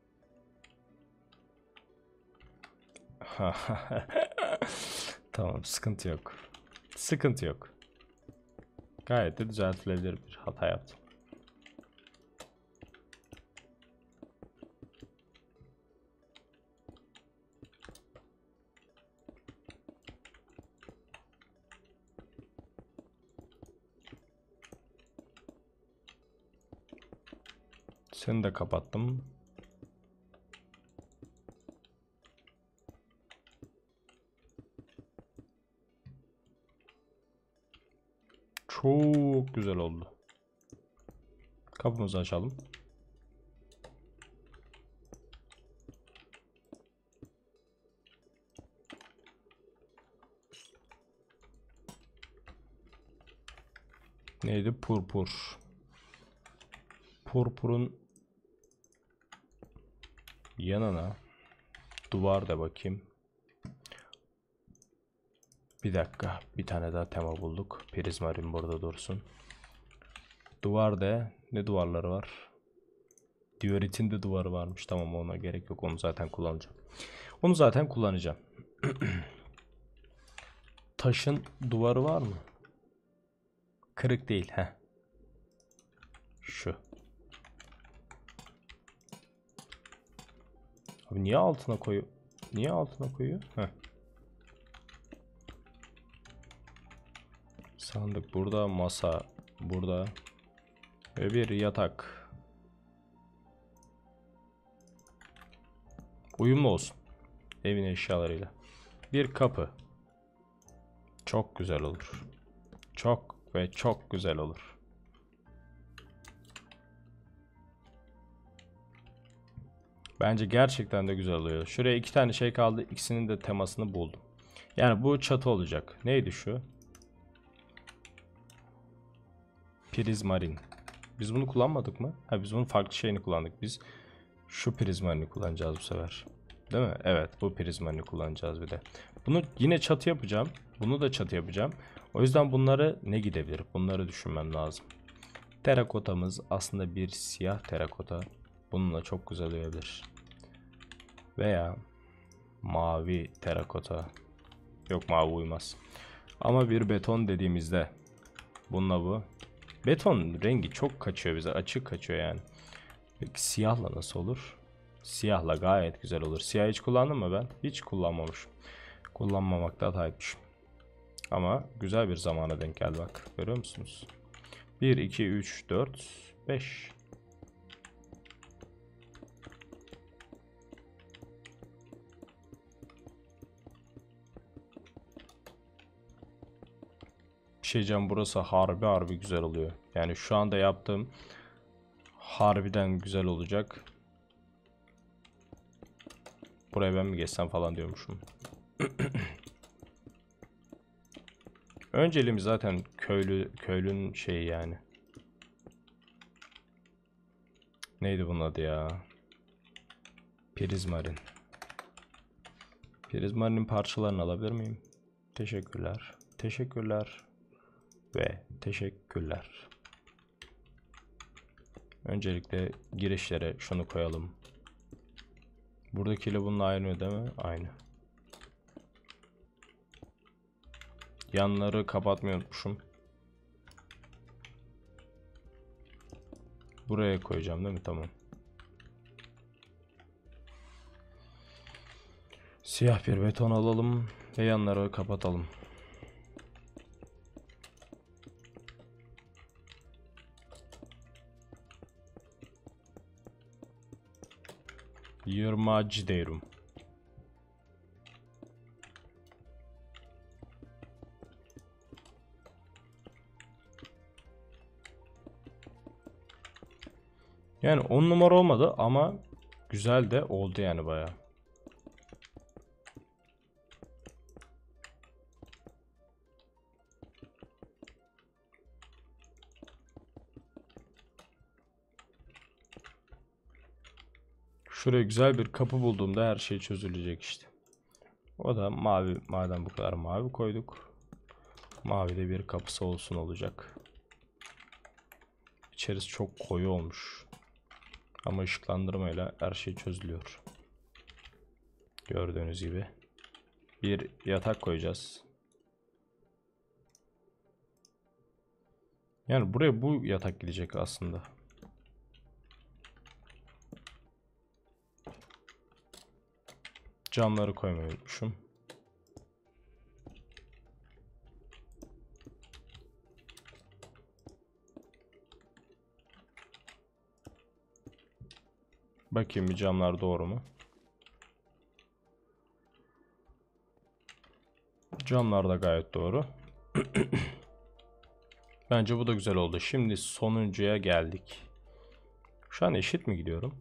Speaker 1: Tamam, sıkıntı yok. Sıkıntı yok. Gayet de düzeltilebilir bir hata yaptım. Seni de kapattım. Çok güzel oldu. Kapımızı açalım. Neydi? Purpur. Purpurun yanına duvar da bakayım. Bir dakika. Bir tane daha tema bulduk. Prizmarin burada dursun. Duvar da ne duvarları var? Diorit'in de duvarı varmış. Tamam, ona gerek yok. Onu zaten kullanacağım. Onu zaten kullanacağım. Taşın duvarı var mı? Kırık değil. Heh. Şu. Abi niye altına koyuyor? Niye altına koyuyor? Heh. Sandık burada, masa burada ve bir yatak. Uyumlu olsun evin eşyalarıyla. Bir kapı. Çok güzel olur. Çok ve çok güzel olur. Bence gerçekten de güzel oluyor. Şuraya 2 tane şey kaldı. İkisinin de temasını buldum. Yani bu çatı olacak. Neydi şu? Prizmarin. Biz bunu kullanmadık mı? Ha, biz bunun farklı şeyini kullandık. Biz şu prizmarini kullanacağız bu sefer. Değil mi? Evet, bu prizmarini kullanacağız bir de. Bunu yine çatı yapacağım. Bunu da çatı yapacağım. O yüzden bunları ne gidebilir? Bunları düşünmem lazım. Terakotamız aslında bir siyah terakota. Bununla çok güzel uyabilir. Veya mavi terakota. Yok, mavi uymaz. Ama bir beton dediğimizde bununla bu. Beton rengi çok kaçıyor bize. Açık kaçıyor yani. Peki siyahla nasıl olur? Siyahla gayet güzel olur. Siyah hiç kullandın mı ben? Hiç kullanmamışım. Kullanmamakta hataymışım. Ama güzel bir zamana denk geldi bak. Görüyor musunuz? 1, 2, 3, 4, 5. Bir şey diyeceğim, burası harbi güzel oluyor. Yani şu anda yaptığım harbiden güzel olacak. Buraya ben mi geçsem falan diyormuşum. Önceliğim zaten köylünün şeyi yani. Neydi bunun adı ya? Prizmarin. Prizmarinin parçalarını alabilir miyim? Teşekkürler. Teşekkürler. Ve teşekkürler. Öncelikle girişlere şunu koyalım. Buradakiyle bununla aynı değil mi? Aynı. Yanları kapatmayı unutmuşum. Buraya koyacağım değil mi? Tamam. Siyah bir beton alalım ve yanları kapatalım. Yırmacı diyorum. Yani 10 numara olmadı ama güzel de oldu yani bayağı. Şuraya güzel bir kapı bulduğumda her şey çözülecek işte. O da mavi, madem bu kadar mavi koyduk. Mavi de bir kapısı olsun olacak. İçerisi çok koyu olmuş. Ama ışıklandırmayla her şey çözülüyor. Gördüğünüz gibi. Bir yatak koyacağız. Yani buraya bu yatak gidecek aslında. Camları koymayı unutmuşum. Bakayım bir camlar doğru mu? Camlar da gayet doğru. Bence bu da güzel oldu. Şimdi sonuncuya geldik. Şu an eşit mi gidiyorum?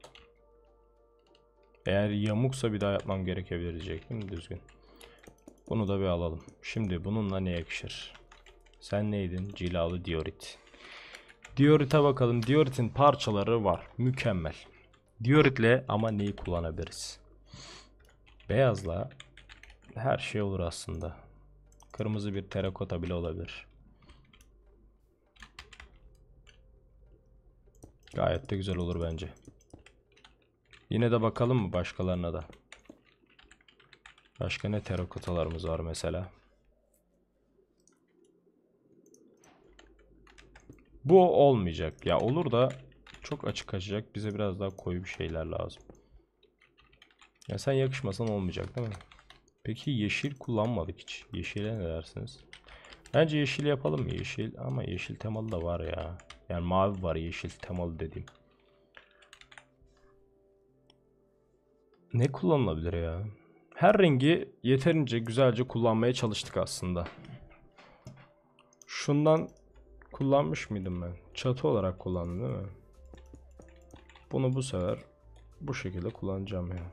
Speaker 1: Eğer yamuksa bir daha yapmam gerekebilir diyecektim. Düzgün. Bunu da bir alalım. Şimdi bununla ne yakışır? Sen neydin? Cilalı diorit. Diorit'e bakalım. Diorit'in parçaları var. Mükemmel. Diorit'le ama neyi kullanabiliriz? Beyazla her şey olur aslında. Kırmızı bir terakota bile olabilir. Gayet de güzel olur bence. Yine de bakalım mı başkalarına da? Başka ne terakotalarımız var mesela? Bu olmayacak. Ya olur da çok açık kaçacak. Bize biraz daha koyu bir şeyler lazım. Ya sen yakışmasan olmayacak değil mi? Peki yeşil kullanmadık hiç. Yeşile ne dersiniz? Bence yeşil yapalım mı? Yeşil, ama yeşil temalı da var ya. Yani mavi var, yeşil temalı dediğim. Ne kullanılabilir ya? Her rengi yeterince güzelce kullanmaya çalıştık aslında. Şundan kullanmış mıydım ben? Çatı olarak kullandım değil mi? Bunu bu sefer bu şekilde kullanacağım ya.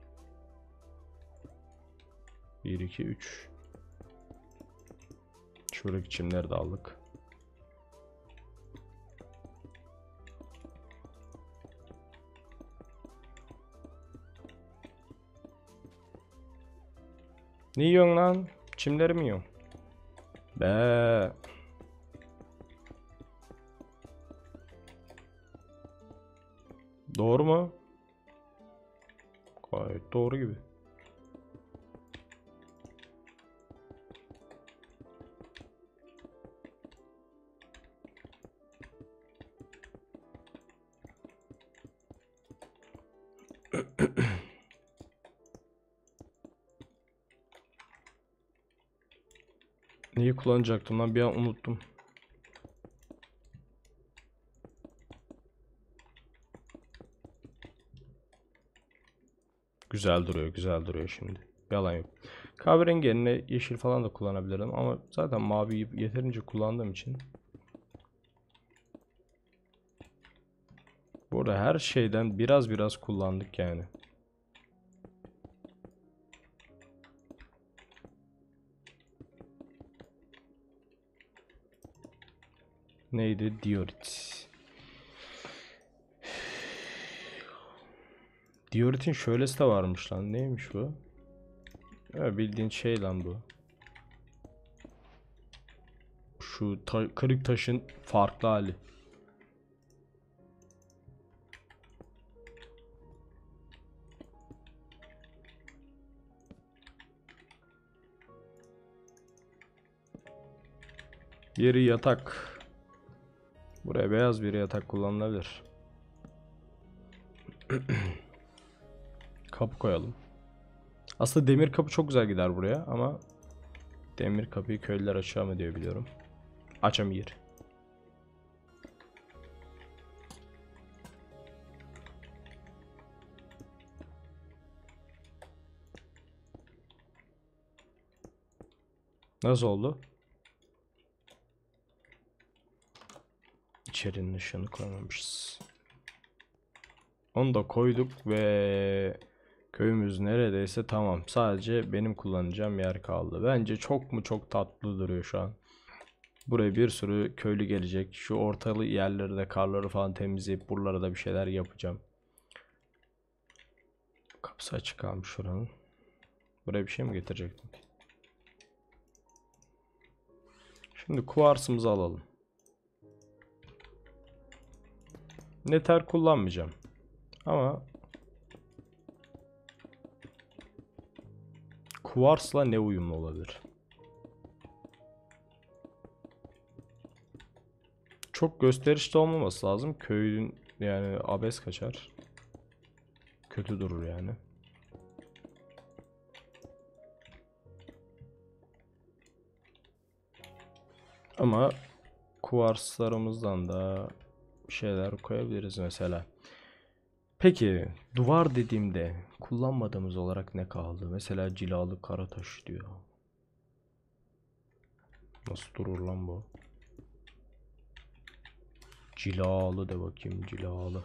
Speaker 1: 1, 2, 3. Şuradaki çimleri de aldık. Ne yiyorsun lan? Çimleri mi yiyorsun? Be. Doğru mu? Gayet doğru gibi. Neyi kullanacaktım lan, bir an unuttum. Güzel duruyor, güzel duruyor şimdi. Yalan yok. Kahverengi yerine yeşil falan da kullanabilirdim ama zaten maviyi yeterince kullandığım için. Burada her şeyden biraz biraz kullandık yani. Neydi? Diorit. Diorit'in şöylesi de varmış lan. Neymiş bu? Ya bildiğin şey lan bu. Şu kırık taşın farklı hali. Yeri yatak. Buraya beyaz bir yatak kullanılabilir. Kapı koyalım. Aslında demir kapı çok güzel gider buraya ama demir kapıyı köylüler açamıyor diye biliyorum. Açamıyor. Nasıl oldu? İçerinin ışığını koymamışız. Onu da koyduk ve köyümüz neredeyse tamam. Sadece benim kullanacağım yer kaldı. Bence çok mu çok tatlı duruyor şu an. Buraya bir sürü köylü gelecek. Şu ortalı yerleri de, karları falan temizleyip buralara da bir şeyler yapacağım. Kapısı açık kalmış şuranın. Buraya bir şey mi getirecektim? Şimdi kuvarsımızı alalım. Neter kullanmayacağım. Ama kuvarsla ne uyumlu olabilir? Çok gösterişli olmaması lazım. Köyün yani abes kaçar. Kötü durur yani. Ama kuvarslarımızdan da bir şeyler koyabiliriz mesela. Peki duvar dediğimde kullanmadığımız olarak ne kaldı? Mesela cilalı karataş diyor. Nasıl durur lan bu? Cilalı de bakayım, cilalı.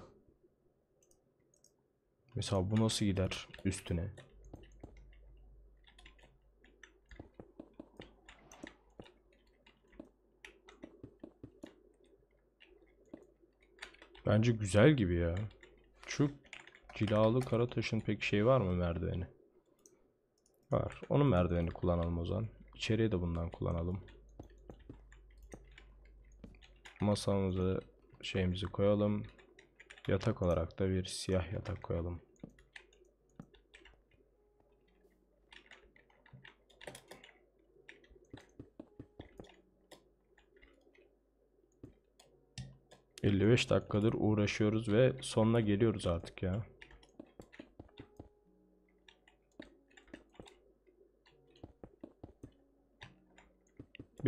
Speaker 1: Mesela bu nasıl gider üstüne? Bence güzel gibi ya. Şu cilalı karataşın pek şey var mı, merdiveni? Var. Onun merdiveni kullanalım o zaman. İçeriye de bundan kullanalım. Masamızı, şeyimizi koyalım. Yatak olarak da bir siyah yatak koyalım. ...55 dakikadır uğraşıyoruz ve sonuna geliyoruz artık ya.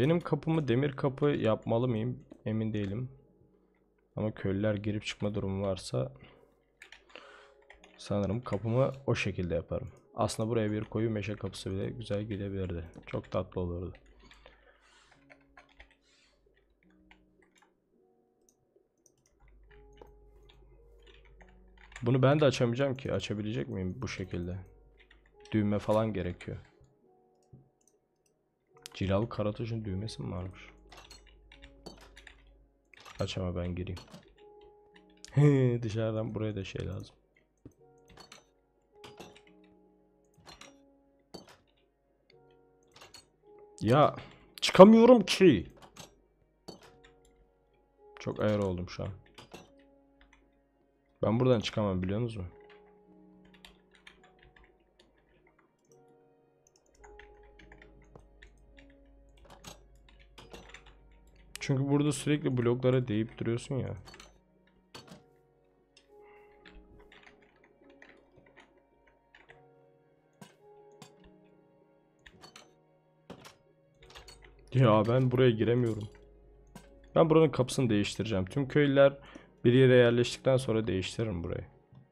Speaker 1: Benim kapımı demir kapı yapmalı mıyım? Emin değilim. Ama köylüler girip çıkma durumu varsa sanırım kapımı o şekilde yaparım. Aslında buraya bir koyu meşe kapısı bile güzel gidebilirdi. Çok tatlı olurdu. Bunu ben de açamayacağım ki. Açabilecek miyim bu şekilde? Düğme falan gerekiyor. Cilalı karataşın düğmesi mi varmış? Aç ama ben gireyim. Dışarıdan buraya da şey lazım. Ya çıkamıyorum ki. Çok ayar oldum şu an. Ben buradan çıkamam, biliyor musunuz? Çünkü burada sürekli bloklara değip duruyorsun ya. Ya ben buraya giremiyorum. Ben buranın kapısını değiştireceğim. Tüm köylüler bir yere yerleştikten sonra değiştiririm burayı.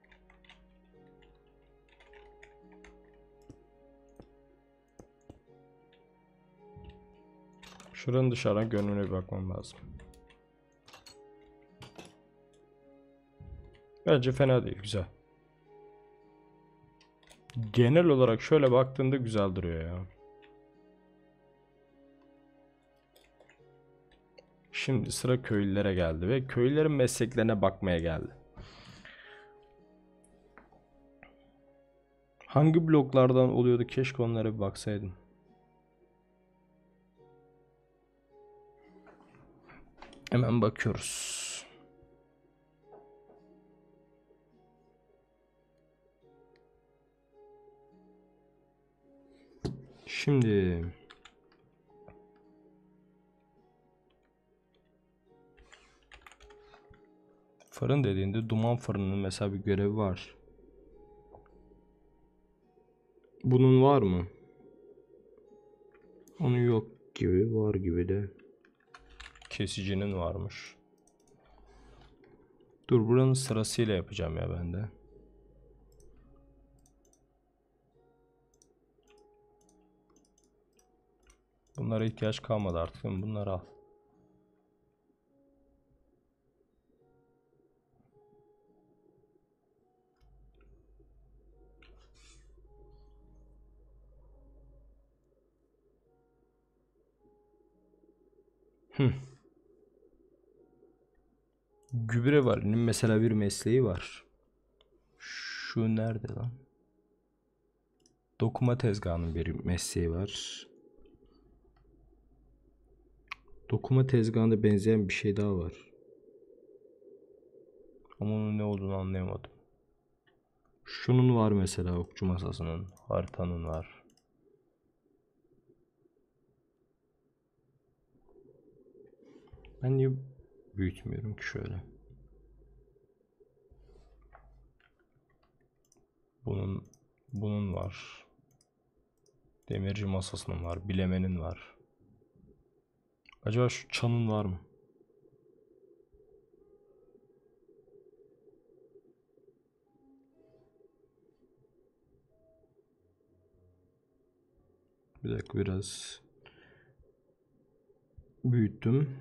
Speaker 1: Şuranın dışarıdan görünümüne bir bakmam lazım. Bence fena değil, güzel. Genel olarak şöyle baktığında güzel duruyor ya. Şimdi sıra köylülere geldi ve köylülerin mesleklerine bakmaya geldi. Hangi bloklardan oluyordu? Keşke onlara bir baksaydım. Hemen bakıyoruz. Şimdi fırın dediğinde duman fırının mesela bir görevi var. Bunun var mı? Onun yok gibi, var gibi de. Kesicinin varmış. Dur, buranın sırasıyla yapacağım ya ben de. Bunlara ihtiyaç kalmadı artık, değil mi? Bunları al. Gübre var. Mesela bir mesleği var. Şu nerede lan? Dokuma tezgahının bir mesleği var. Dokuma tezgahına benzeyen bir şey daha var. Ama onun ne olduğunu anlayamadım. Şunun var mesela, okçu masasının. Haritanın var. Ben niye büyütmüyorum ki şöyle? Bunun var. Demirci masasının var. Bilemenin var. Acaba şu çanın var mı? Bir dakika, biraz büyüttüm.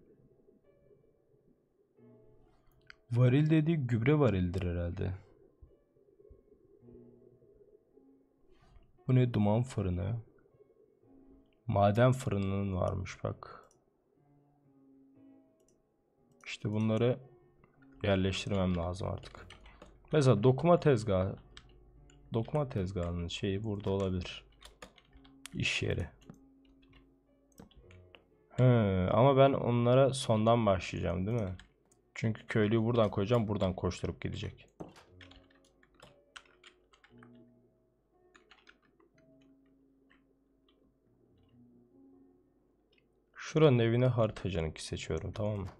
Speaker 1: Varil dediği gübre varildir herhalde. Bu ne? Duman fırını. Maden fırınının varmış bak. İşte bunları yerleştirmem lazım artık. Mesela dokuma tezgahı. Dokuma tezgahının şeyi burada olabilir. İş yeri. Ama ben onlara sondan başlayacağım, değil mi? Çünkü köylüyü buradan koyacağım. Buradan koşturup gidecek. Şuranın evine haritacınınki seçiyorum, tamam mı?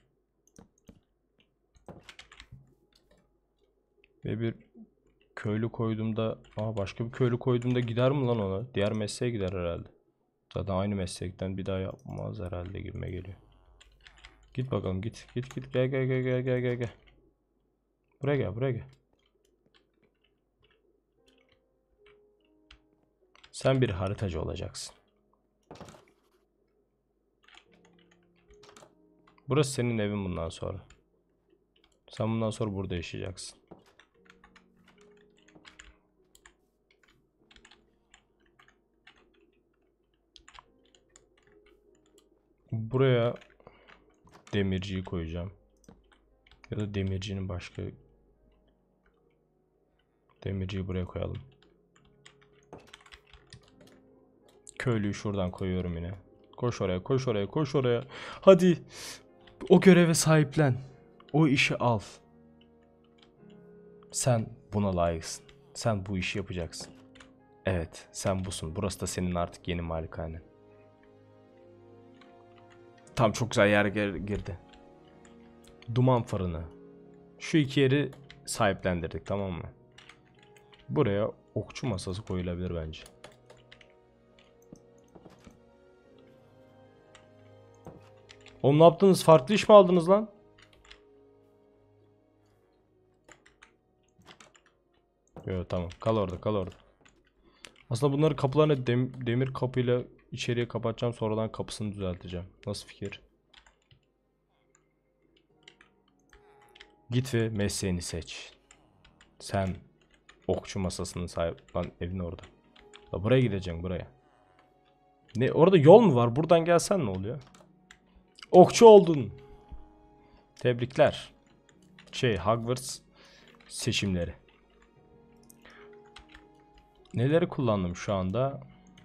Speaker 1: Ve bir köylü koyduğumda... başka bir köylü koyduğumda gider mi lan ona? Diğer mesleğe gider herhalde. Zaten aynı meslekten bir daha yapmaz herhalde gibime geliyor. Git bakalım, git. Gel gel gel gel gel gel gel. Buraya gel, buraya gel. Sen bir haritacı olacaksın. Burası senin evin bundan sonra. Sen bundan sonra burada yaşayacaksın. Buraya demirciyi koyacağım. Ya da demircinin başka... Demirciyi buraya koyalım. Köylüyü şuradan koyuyorum yine. Koş oraya, koş oraya, koş oraya. Hadi. O göreve sahiplen. O işi al. Sen buna layıksın. Sen bu işi yapacaksın. Evet, sen busun. Burası da senin artık yeni malikanen. Tam çok güzel yer girdi. Duman fırını. Şu iki yeri sahiplendirdik, tamam mı? Buraya okçu masası koyulabilir bence. Oğlum ne yaptınız? Farklı iş mi aldınız lan? Yo tamam. Kal orada, kal orada. Aslında bunları kapılarına demir kapıyla içeriye kapatacağım. Sonradan kapısını düzelteceğim. Nasıl fikir? Git ve mesleğini seç. Sen okçu masasının sahip. Lan evin orada. La buraya gideceğim, buraya. Ne, orada yol mu var? Buradan gelsen ne oluyor? Okçu oldun. Tebrikler. Hogwarts seçimleri. Neleri kullandım şu anda?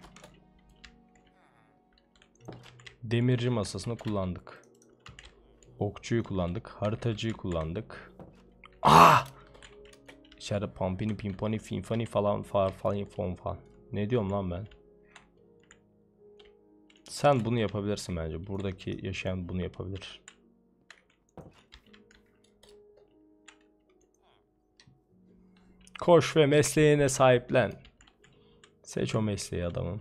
Speaker 1: Demirci masasını kullandık. Okçuyu kullandık. Haritacıyı kullandık. Ah! İçeride pampini pimponi finfani falan falan. Ne diyorum lan ben? Sen bunu yapabilirsin bence. Buradaki yaşayan bunu yapabilir. Koş ve mesleğine sahiplen. Seç o mesleği adamım.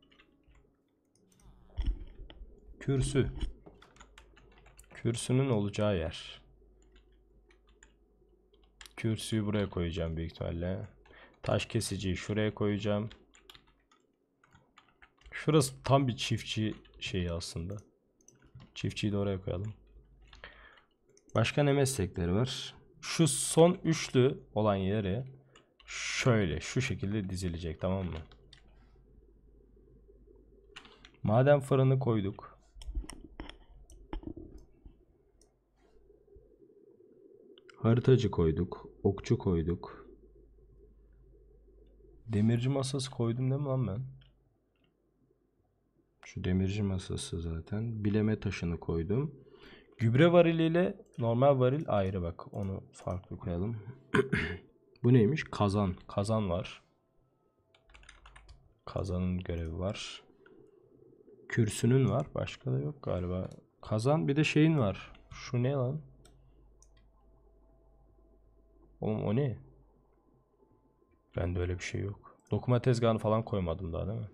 Speaker 1: Kürsü. Kürsünün olacağı yer. Kürsüyü buraya koyacağım büyük ihtimalle. Taş kesiciyi şuraya koyacağım. Şurası tam bir çiftçi şeyi aslında. Çiftçiyi de oraya koyalım. Başka ne meslekleri var? Şu son üçlü olan yere şöyle şu şekilde dizilecek, tamam mı? Maden fırını koyduk. Haritacı koyduk. Okçu koyduk. Demirci masası koydum değil mi lan ben? Şu demirci masası zaten. Bileme taşını koydum. Gübre variliyle normal varil ayrı bak. Onu farklı koyalım. Bu neymiş? Kazan. Kazan var. Kazanın görevi var. Kürsünün var. Başka da yok galiba. Kazan bir de şeyin var. Şu ne lan? Oğlum o ne? Bende öyle bir şey yok. Dokuma tezgahını falan koymadım daha değil mi?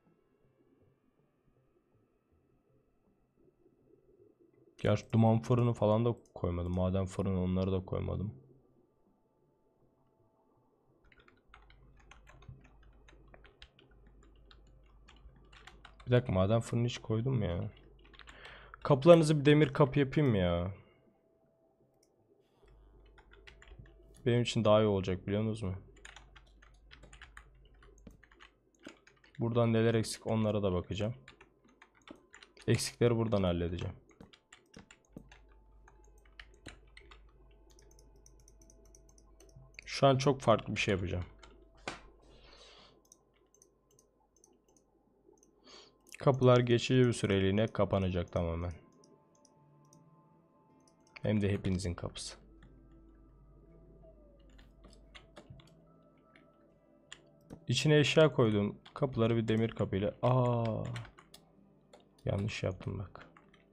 Speaker 1: Gerçi duman fırını falan da koymadım. Maden fırını onları da koymadım. Bir dakika, maden fırını hiç koydum mu ya? Kapılarınızı bir demir kapı yapayım mı ya? Benim için daha iyi olacak biliyor musunuz mu? Buradan neler eksik onlara da bakacağım. Eksikleri buradan halledeceğim. Şu an çok farklı bir şey yapacağım. Kapılar geçici bir süreliğine kapanacak tamamen. Hem de hepinizin kapısı. İçine eşya koydum. Kapıları bir demir kapıyla. Yanlış yaptım bak.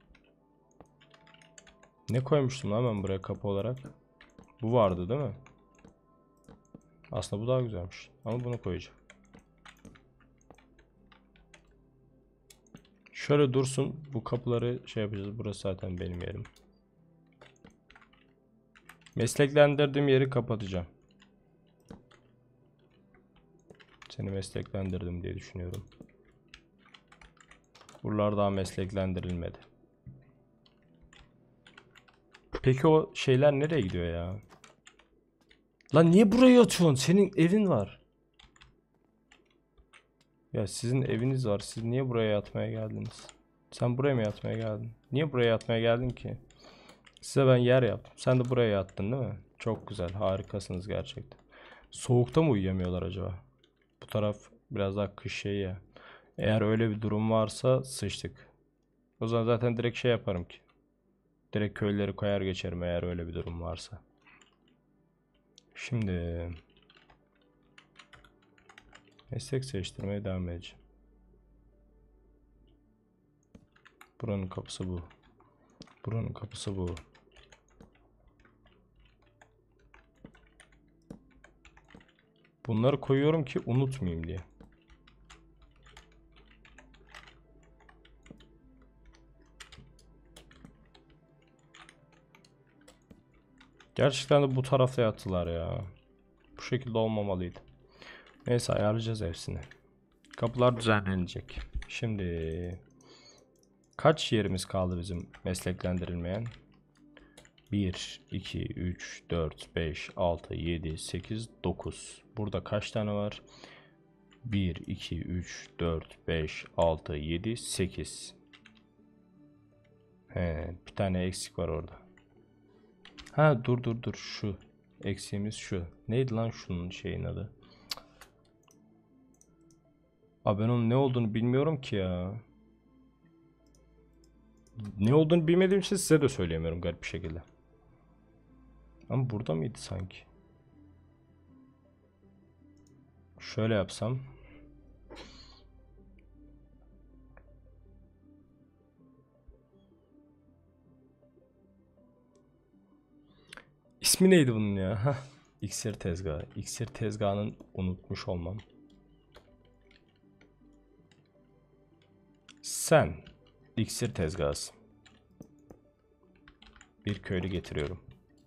Speaker 1: Ne koymuştum lan ben buraya kapı olarak? Bu vardı değil mi? Aslında bu daha güzelmiş. Ama bunu koyacağım. Şöyle dursun. Bu kapıları şey yapacağız. Burası zaten benim yerim. Mesleklendirdiğim yeri kapatacağım. Seni mesleklendirdim diye düşünüyorum. Buralar daha mesleklendirilmedi. Peki o şeyler nereye gidiyor ya? Lan niye buraya atıyorsun? Senin evin var. Ya sizin eviniz var. Siz niye buraya yatmaya geldiniz? Sen buraya mı yatmaya geldin? Niye buraya yatmaya geldin ki? Size ben yer yaptım. Sen de buraya yattın değil mi? Çok güzel. Harikasınız gerçekten. Soğukta mı uyuyamıyorlar acaba? Bu taraf biraz daha kış şeyi ya. Eğer öyle bir durum varsa sıçtık. O zaman zaten direkt şey yaparım ki. Direkt köyleri koyar geçerim eğer öyle bir durum varsa. Şimdi meslek seçtirmeye devam edeceğim. Buranın kapısı bu. Buranın kapısı bu. Bunları koyuyorum ki unutmayayım diye. Gerçekten de bu tarafta yattılar ya. Bu şekilde olmamalıydı. Neyse ayarlayacağız hepsini. Kapılar düzenlenecek. Şimdi kaç yerimiz kaldı bizim mesleklendirilmeyen? 1, 2, 3, 4, 5, 6, 7, 8, 9. Burada kaç tane var? 1, 2, 3, 4, 5, 6, 7, 8. He, bir tane eksik var orada. Ha dur şu. Eksiğimiz şu. Neydi lan şunun şeyin adı? Abi ben onun ne olduğunu bilmiyorum ki ya. Ne olduğunu bilmediğim için size de söyleyemiyorum garip bir şekilde. Ama burada mıydı sanki? Şöyle yapsam. İsmi neydi bunun ya? Hah. İksir tezgahı. İksir tezgahının unutmuş olmam. Sen iksir tezgahısın. Bir köylü getiriyorum.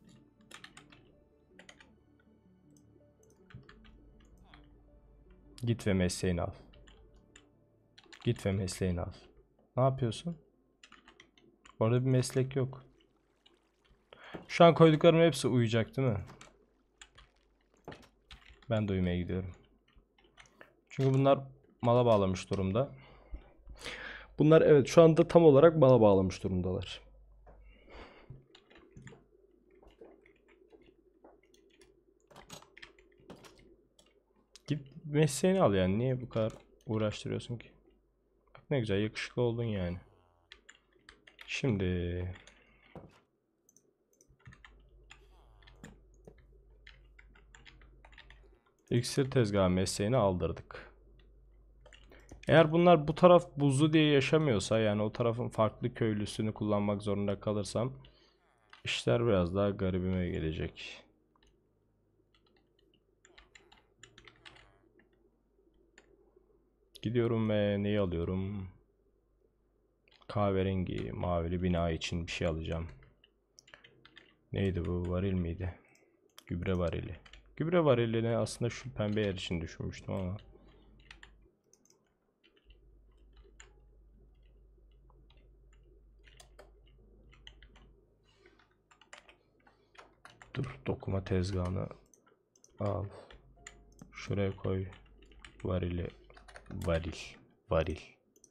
Speaker 1: Git ve mesleğini al. Git ve mesleğini al. Ne yapıyorsun? Orada bir meslek yok. Şu an koyduklarım hepsi uyuyacak değil mi? Ben de uyumaya gidiyorum. Çünkü bunlar mala bağlamış durumda. Bunlar evet şu anda tam olarak mala bağlamış durumdalar. Git mesleğini al yani. Niye bu kadar uğraştırıyorsun ki? Bak ne güzel yakışıklı oldun yani. Şimdi iksir tezgahı mesleğini aldırdık. Eğer bunlar bu taraf buzlu diye yaşamıyorsa yani o tarafın farklı köylüsünü kullanmak zorunda kalırsam işler biraz daha garibime gelecek. Gidiyorum ve neyi alıyorum? Kahverengi, mavili bina için bir şey alacağım. Neydi bu? Varil miydi? Gübre varili. Gübre varilini aslında şu pembe yer için düşünmüştüm ama. Dur, dokuma tezgahını al. Şuraya koy. Varili. Varil. Varil.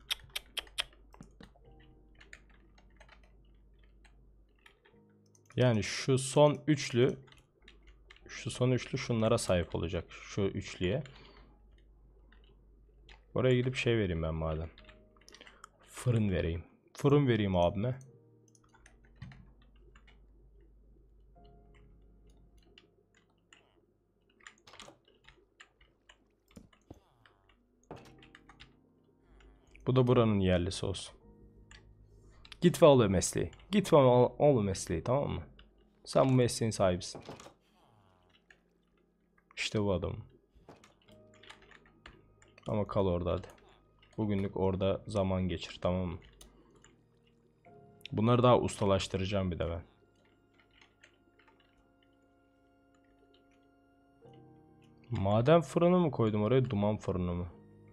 Speaker 1: Yani şu son üçlü şunlara sahip olacak. Şu üçlüye. Oraya gidip şey vereyim ben madem. Fırın vereyim. Fırın vereyim abime. Bu da buranın yerlisi olsun. Git ve al o mesleği. Git ve al o mesleği, tamam mı? Sen bu mesleğin sahibisin. İşte bu adam. Ama kal orada hadi. Bugünlük orada zaman geçir, tamam mı? Bunları daha ustalaştıracağım bir de ben. Maden fırını mı koydum oraya, duman fırını mı?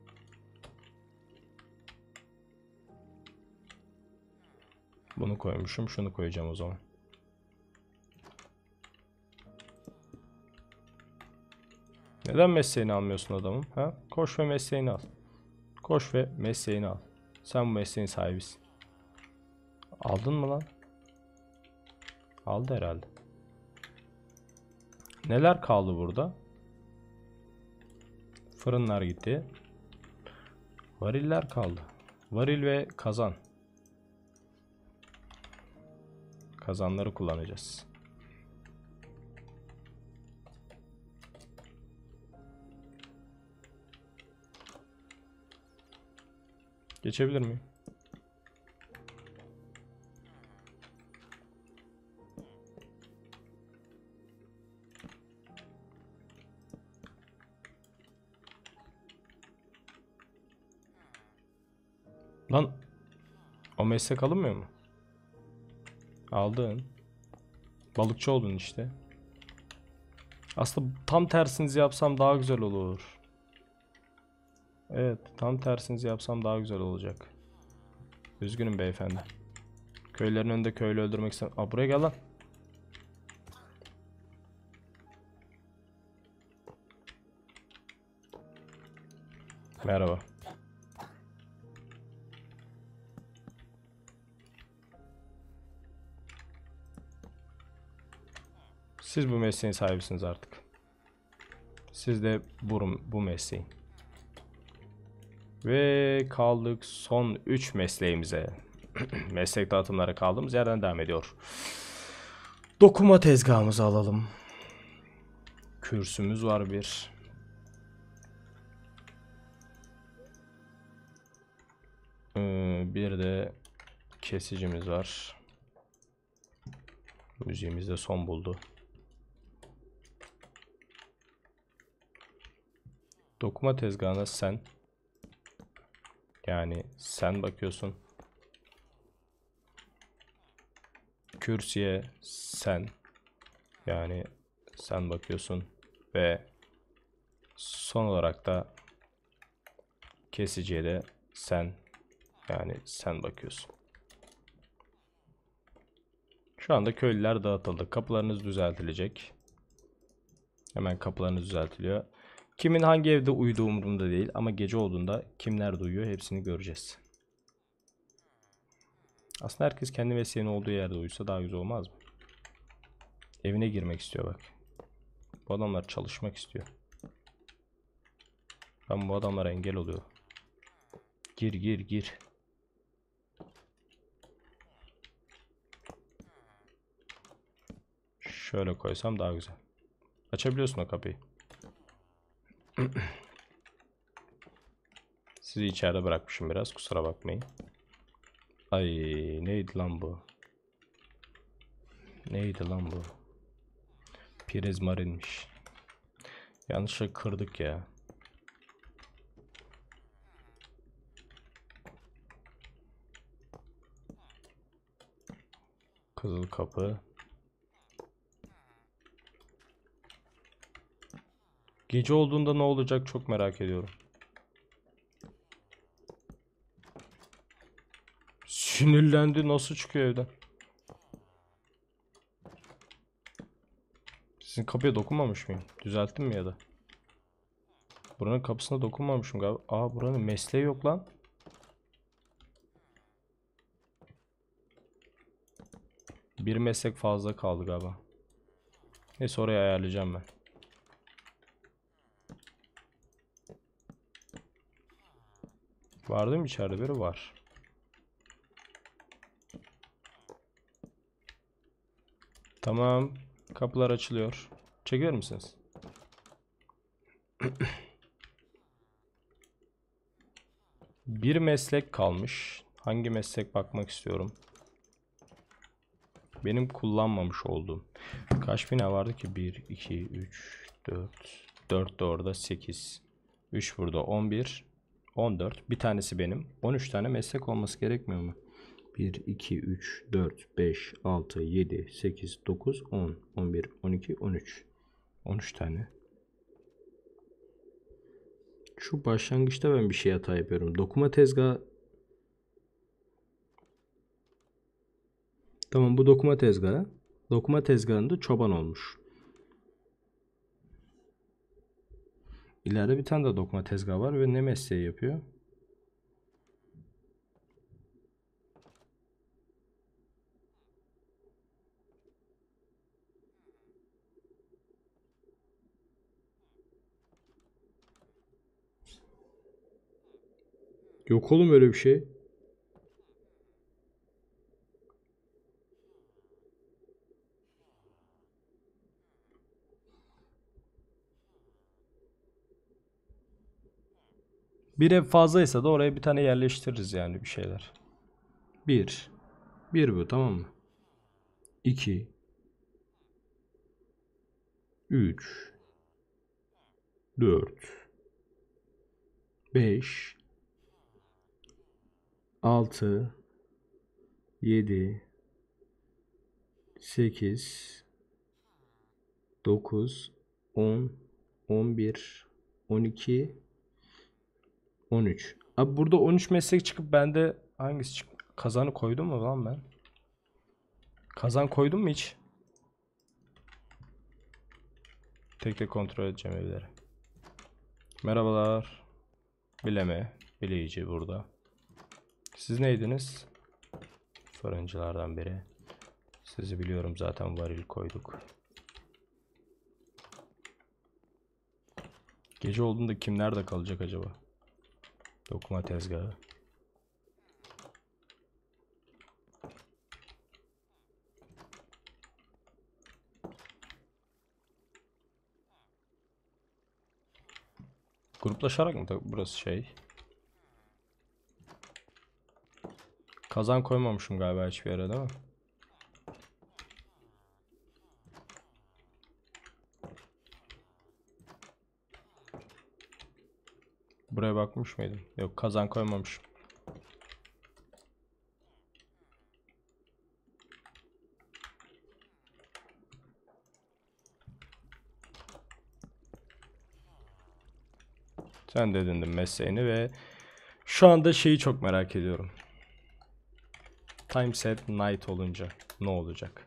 Speaker 1: Bunu koymuşum, şunu koyacağım o zaman. Neden mesleğini almıyorsun adamım? Ha? Koş ve mesleğini al. Koş ve mesleğini al. Sen bu mesleğin sahibisin. Aldın mı lan? Aldı herhalde. Neler kaldı burada? Fırınlar gitti. Variller kaldı. Varil ve kazan. Kazanları kullanacağız. Geçebilir miyim? Lan o meslek alınmıyor mu? Aldın. Balıkçı oldun işte. Aslında tam tersinizi yapsam daha güzel olur. Evet, tam tersinizi yapsam daha güzel olacak. Üzgünüm beyefendi. Köylerin önünde köylü öldürmek istem. Aa, buraya gel lan. Merhaba. Siz bu mesleğin sahibisiniz artık. Siz de bu mesleğin. Ve kaldık son 3 mesleğimize. Meslek dağıtımları kaldığımız yerden devam ediyor. Dokuma tezgahımızı alalım. Kürsümüz var bir. Bir de kesicimiz var. Müziğimiz de son buldu. Dokuma tezgahına sen. Yani sen bakıyorsun. Kürsüye sen. Yani sen bakıyorsun. Ve son olarak da kesiciye de sen. Yani sen bakıyorsun. Şu anda köylüler dağıtıldı. Kapılarınız düzeltilecek. Hemen kapılarınız düzeltiliyor. Kimin hangi evde uyuduğu umurumda değil. Ama gece olduğunda kimler uyuyor hepsini göreceğiz. Aslında herkes kendi mesleğinin olduğu yerde uyusa daha güzel olmaz mı? Evine girmek istiyor bak. Bu adamlar çalışmak istiyor. Ben bu adamlara engel oluyor. Gir gir gir. Şöyle koysam daha güzel. Açabiliyorsun o kapıyı. Sizi içeride bırakmışım biraz. Kusura bakmayın. Ay neydi lan bu? Neydi lan bu? Prizmarinmiş. Yanlışlıkla kırdık ya. Kızıl kapı. Gece olduğunda ne olacak çok merak ediyorum. Sinirlendi, nasıl çıkıyor evden? Sizin kapıya dokunmamış mıyım? Düzelttim mi ya da? Buranın kapısına dokunmamışım galiba. Aa, buranın mesleği yok lan. Bir meslek fazla kaldı galiba. Neyse, oraya ayarlayacağım ben. Vardı mı içeride biri? Var. Tamam. Kapılar açılıyor. Çekiyor musunuz? Bir meslek kalmış. Hangi meslek bakmak istiyorum. Benim kullanmamış olduğum. Kaç bina vardı ki? 1, 2, 3, 4. 4 de orada, 8. 3 burada, 11. 14. Bir tanesi benim. 13 tane meslek olması gerekmiyor mu? 1, 2, 3, 4, 5, 6, 7, 8, 9, 10, 11, 12, 13. 13 tane. Şu başlangıçta ben bir şey hata yapıyorum. Dokuma tezgahı. Tamam, bu dokuma tezgahı. Dokuma tezgahında çoban olmuş. İleride bir tane de dokuma tezgahı var ve ne mesleği yapıyor? Yok oğlum öyle bir şey. Bir ev fazlaysa da oraya bir tane yerleştiririz yani bir şeyler. Bir. Bir bu, tamam mı? 2, 3, 4, 5, 6, 7, 8, 9, 10, 11, 12, 13. Abi burada 13 meslek çıkıp bende hangisi çık? Kazanı koydum mu lan ben? Kazan koydum mu hiç? Tek tek kontrol edeceğim evleri. Merhabalar. Bileme. Bileyici burada. Siz neydiniz? Fırıncılardan biri. Sizi biliyorum zaten, varil koyduk. Gece olduğunda kim nerede kalacak acaba? Dokuma tezgahı. Gruplaşarak mı da burası şey? Kazan koymamışım galiba hiçbir yere, değil mi? Buraya bakmış mıydım? Yok, kazan koymamışım. Sen de edindin mesleğini ve şu anda şeyi çok merak ediyorum. Time set night olunca ne olacak?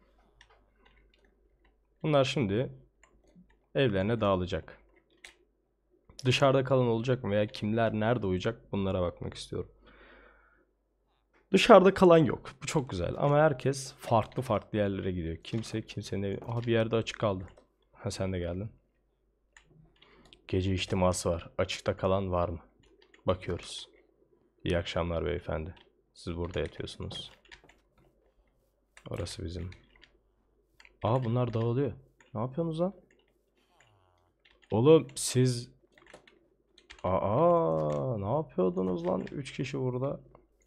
Speaker 1: Bunlar şimdi evlerine dağılacak. Dışarıda kalan olacak mı veya kimler nerede uyuyacak, bunlara bakmak istiyorum. Dışarıda kalan yok. Bu çok güzel ama herkes farklı farklı yerlere gidiyor. Kimsenin evi... Aha, bir yerde açık kaldı. Ha, sen de geldin. Gece içtiması var. Açıkta kalan var mı? Bakıyoruz. İyi akşamlar beyefendi. Siz burada yatıyorsunuz. Orası bizim. Aa, bunlar dağılıyor. Ne yapıyorsunuz lan? Oğlum siz... Aa, ne yapıyordunuz lan? 3 kişi burada.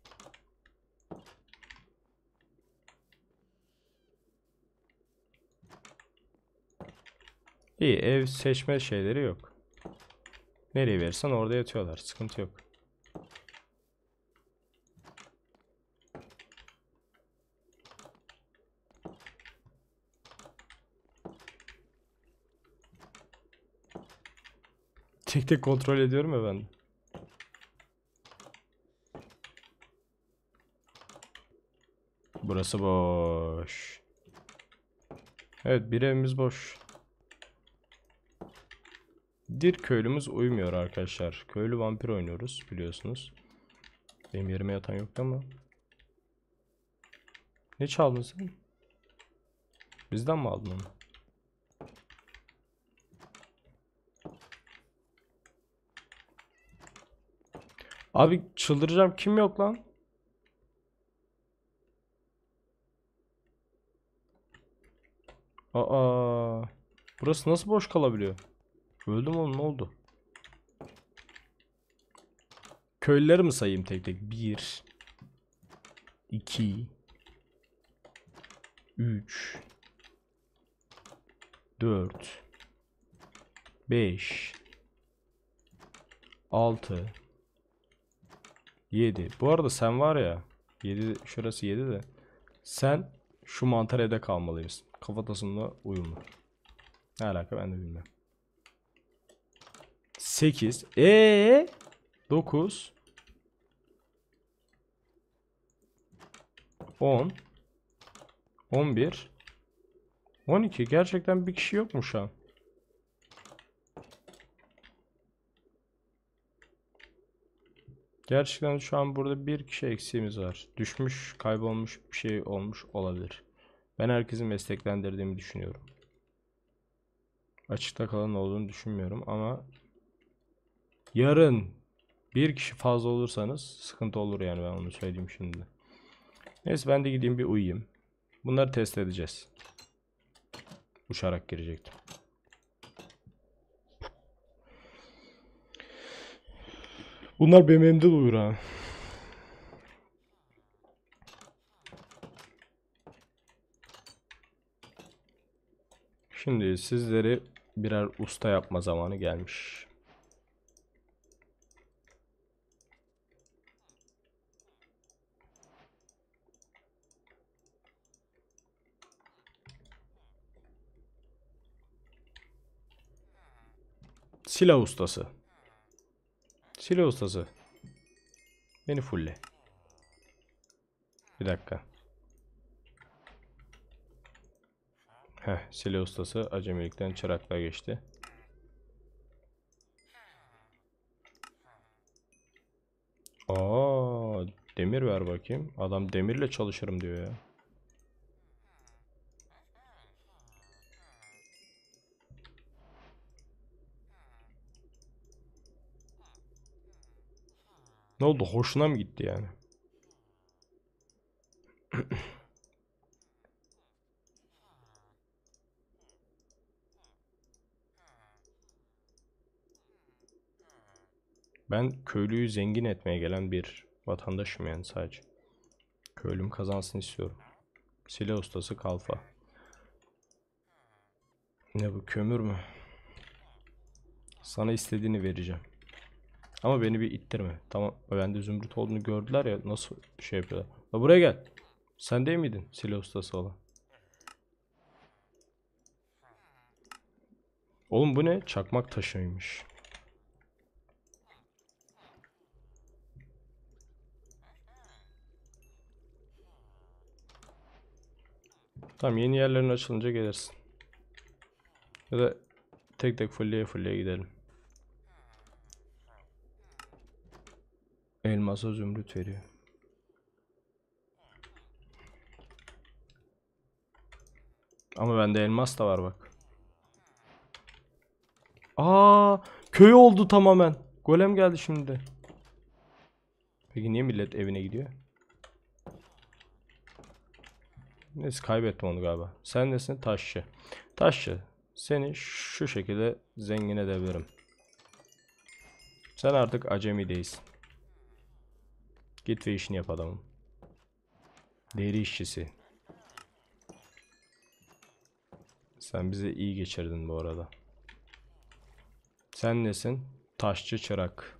Speaker 1: İyi, ev seçme şeyleri yok. Nereye verirsen orada yatıyorlar. Sıkıntı yok. Tek tek kontrol ediyorum ya ben. Burası boş. Evet, bir evimiz boş. Bir köylümüz uyumuyor arkadaşlar. Köylü vampir oynuyoruz biliyorsunuz. Benim yerime yatan yoktu ama. Ne çaldın sen? Bizden mi aldın onu? Abi çıldıracağım, kim yok lan? Aa, burası nasıl boş kalabiliyor? Öldüm oğlum, ne oldu? Köylüleri mi sayayım tek tek? 1, 2, 3, 4, 5, 6, 7. Bu arada sen var ya, 7 şurası 7 de sen şu mantar evde kalmalıyız. Kafatasında uyumlu. Ne alaka ben de bilmiyorum. 8. 9. 10. 11. 12. Gerçekten bir kişi yok mu şu an? Gerçekten şu an burada bir kişi eksiğimiz var. Düşmüş, kaybolmuş bir şey olmuş olabilir. Ben herkesin mesleklendirdiğimi düşünüyorum. Açıkta kalan olduğunu düşünmüyorum ama yarın bir kişi fazla olursanız sıkıntı olur yani, ben onu söyleyeyim şimdi. Neyse ben de gideyim bir uyuyayım. Bunları test edeceğiz. Uçarak girecektim. Bunlar benim elimde de uyur ha. Şimdi sizleri birer usta yapma zamanı gelmiş. Silah ustası. Silah ustası. Beni fulle. Bir dakika. Silah ustası acemilikten çıraklığa geçti. Aa, demir ver bakayım. Adam demirle çalışırım diyor ya. Ne oldu? Hoşuna mı gitti yani? Ben köylüyü zengin etmeye gelen bir vatandaşım yani sadece. Köylüm kazansın istiyorum. Silah ustası kalfa. Ne bu, kömür mü? Sana istediğini vereceğim. Ama beni bir ittirme. Tamam, bende zümrüt olduğunu gördüler ya, nasıl şey yapıyorlar. La buraya gel. Sen değil miydin silah ustası olan? Oğlum bu ne? Çakmak taşıymış. Tamam, yeni yerlerin açılınca gelirsin. Ya da tek tek fulleye gidelim. Elmasa zümrüt veriyor. Ama bende elmas da var bak. Aa, köy oldu tamamen. Golem geldi şimdi. Peki niye millet evine gidiyor? Neyse, kaybettim onu galiba. Sen nesin? Taşçı. Taşçı. Seni şu şekilde zengin edebilirim. Sen artık acemi değilsin. Git ve işini yap adamım. Deri işçisi. Sen bize iyi geçirdin bu arada. Sen nesin? Taşçı çırak.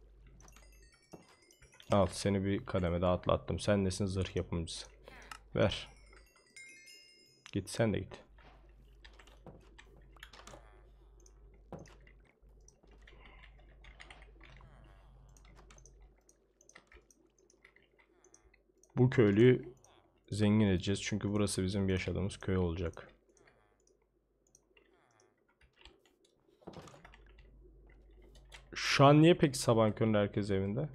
Speaker 1: Al, seni bir kademe daha atlattım. Sen nesin? Zırh yapımcısı. Ver. Git, sen de git. Bu köylüyü zengin edeceğiz. Çünkü burası bizim yaşadığımız köy olacak. Şu an niye peki sabahın köründe herkes evinde?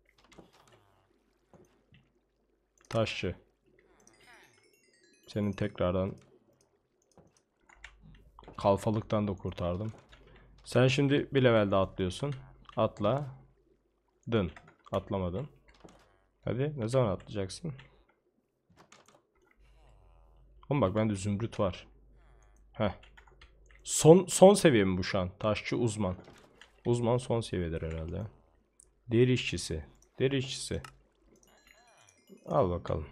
Speaker 1: Taşçı. Senin tekrardan kalfalıktan da kurtardım. Sen şimdi bir level daha atlıyorsun. Atladın. Atlamadın. Hadi, ne zaman atlayacaksın? Oğlum bak, bende zümrüt var. Heh. Son seviye mi bu şu an? Taşçı uzman. Uzman son seviyedir herhalde. Deri işçisi. Deri işçisi. Al bakalım.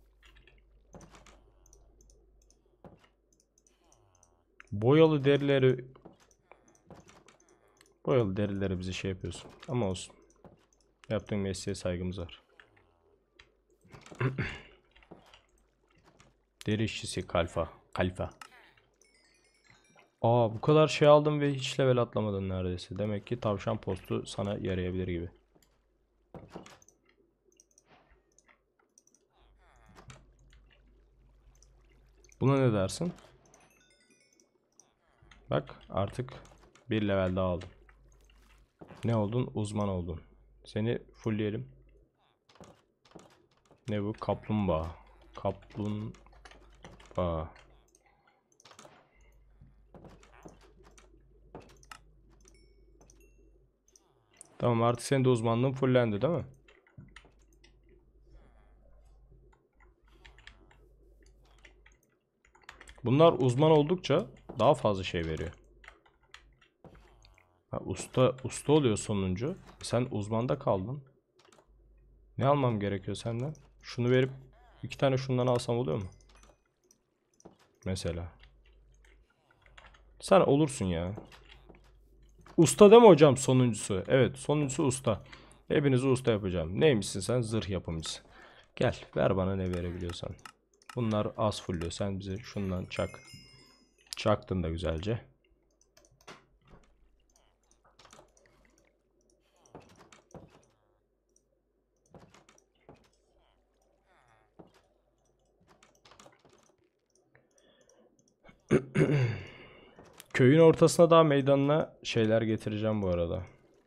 Speaker 1: Boyalı derileri, boyalı derileri bize şey yapıyorsun. Ama olsun. Yaptığın mesleğe saygımız var. Deri işçisi kalfa. Kalfa. Aa, bu kadar şey aldım ve hiç level atlamadın neredeyse. Demek ki tavşan postu sana yarayabilir gibi. Buna ne dersin? Bak artık bir level daha aldım. Ne oldun? Uzman oldun. Seni fullleyelim. Ne bu? Kaplumbağa. Kaplumbağa. Tamam, artık senin de uzmanlığın fullendi değil mi? Bunlar uzman oldukça daha fazla şey veriyor. Ha, usta oluyor sonuncu. Sen uzmanda kaldın. Ne almam gerekiyor senden? Şunu verip 2 tane şundan alsam oluyor mu? Mesela. Sen olursun ya. Usta değil mi hocam sonuncusu? Evet, sonuncusu usta. Hepinizi usta yapacağım. Neymişsin sen? Zırh yapımcısı. Gel ver bana ne verebiliyorsan. Bunlar az fulluyor. Sen bize şundan çak. Çaktın da güzelce. Köyün ortasına daha meydanına şeyler getireceğim bu arada.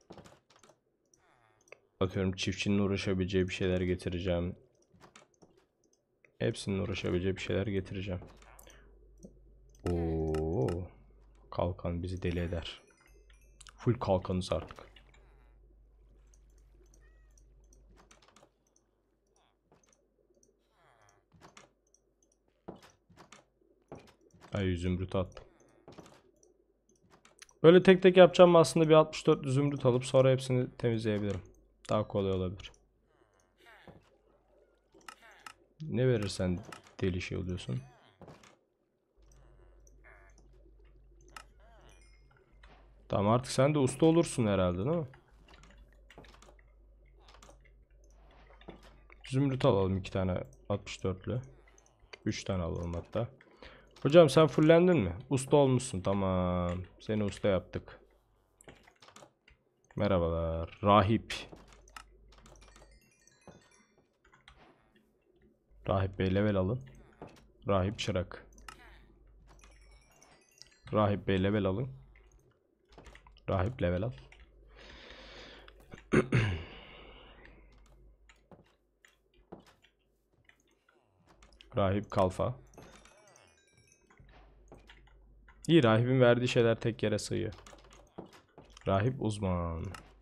Speaker 1: Atıyorum çiftçinin uğraşabileceği bir şeyler getireceğim. Hepsinin uğraşabileceği bir şeyler getireceğim. Oo, kalkan bizi deli eder. Full kalkanız artık. Ay, zümrüt attım. Böyle tek tek yapacağım, aslında bir 64 zümrüt alıp sonra hepsini temizleyebilirim. Daha kolay olabilir. Ne verirsen deli şey oluyorsun. Tamam, artık sen de usta olursun herhalde değil mi? Zümrüt alalım 2 tane 64'lü. 3 tane alalım hatta. Hocam sen fullendin mi? Usta olmuşsun, tamam. Seni usta yaptık. Merhabalar. Rahip. Rahip Bey level alın. Rahip çırak. Rahip Bey level alın. Rahip level al. Rahip kalfa. İyi, rahibin verdiği şeyler tek yere sığıyor. Rahip uzman.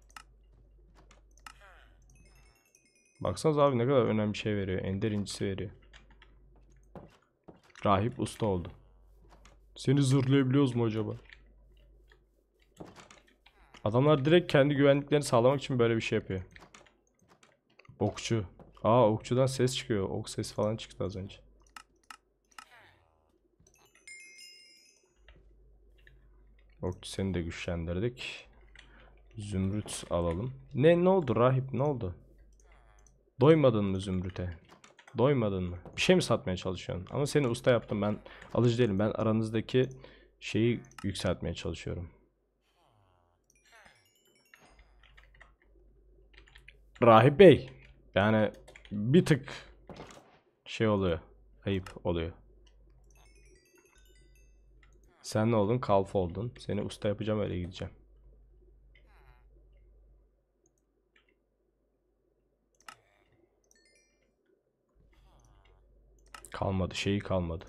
Speaker 1: Baksanıza abi, ne kadar önemli şey veriyor. Ender incisi veriyor. Rahip usta oldu. Seni zırhlayabiliyoruz mu acaba? Adamlar direkt kendi güvenliklerini sağlamak için böyle bir şey yapıyor. Okçu. Aa, okçudan ses çıkıyor. Ok sesi falan çıktı az önce. Okçu seni de güçlendirdik. Zümrüt alalım. Ne oldu rahip, ne oldu? Doymadın mı zümrüte? Doymadın mı? Bir şey mi satmaya çalışıyorsun? Ama seni usta yaptım, ben alıcı değilim. Ben aranızdaki şeyi yükseltmeye çalışıyorum. Rahip Bey. Yani bir tık şey oluyor. Ayıp oluyor. Sen ne oldun? Kalfa oldun. Seni usta yapacağım, öyle gideceğim. Kalmadı. Şeyi kalmadı.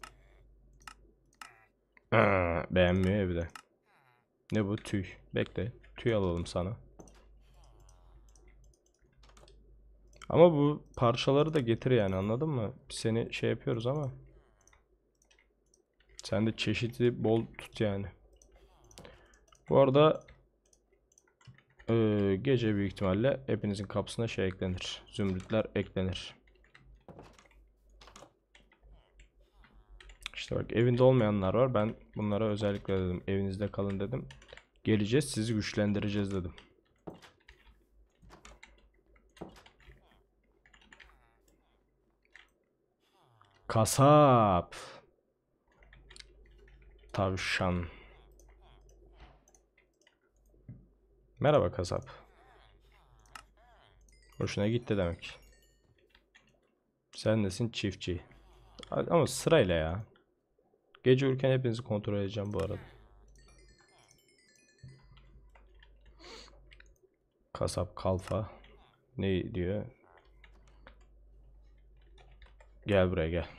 Speaker 1: Beğenmiyor ya bir de. Ne bu? Tüy. Bekle. Tüy alalım sana. Ama bu parçaları da getir yani, anladın mı? Biz seni şey yapıyoruz ama sen de çeşitli bol tut yani. Bu arada gece büyük ihtimalle hepinizin kapısına şey eklenir. Zümrütler eklenir. İşte bak, evinde olmayanlar var. Ben bunlara özellikle dedim, evinizde kalın dedim. Geleceğiz, sizi güçlendireceğiz dedim. Kasap. Tavşan. Merhaba kasap. Hoşuna gitti demek. Sen nesin? Çiftçi. Ama sırayla ya. Gece uyurken hepinizi kontrol edeceğim bu arada. Kasap kalfa. Ne diyor? Gel buraya gel.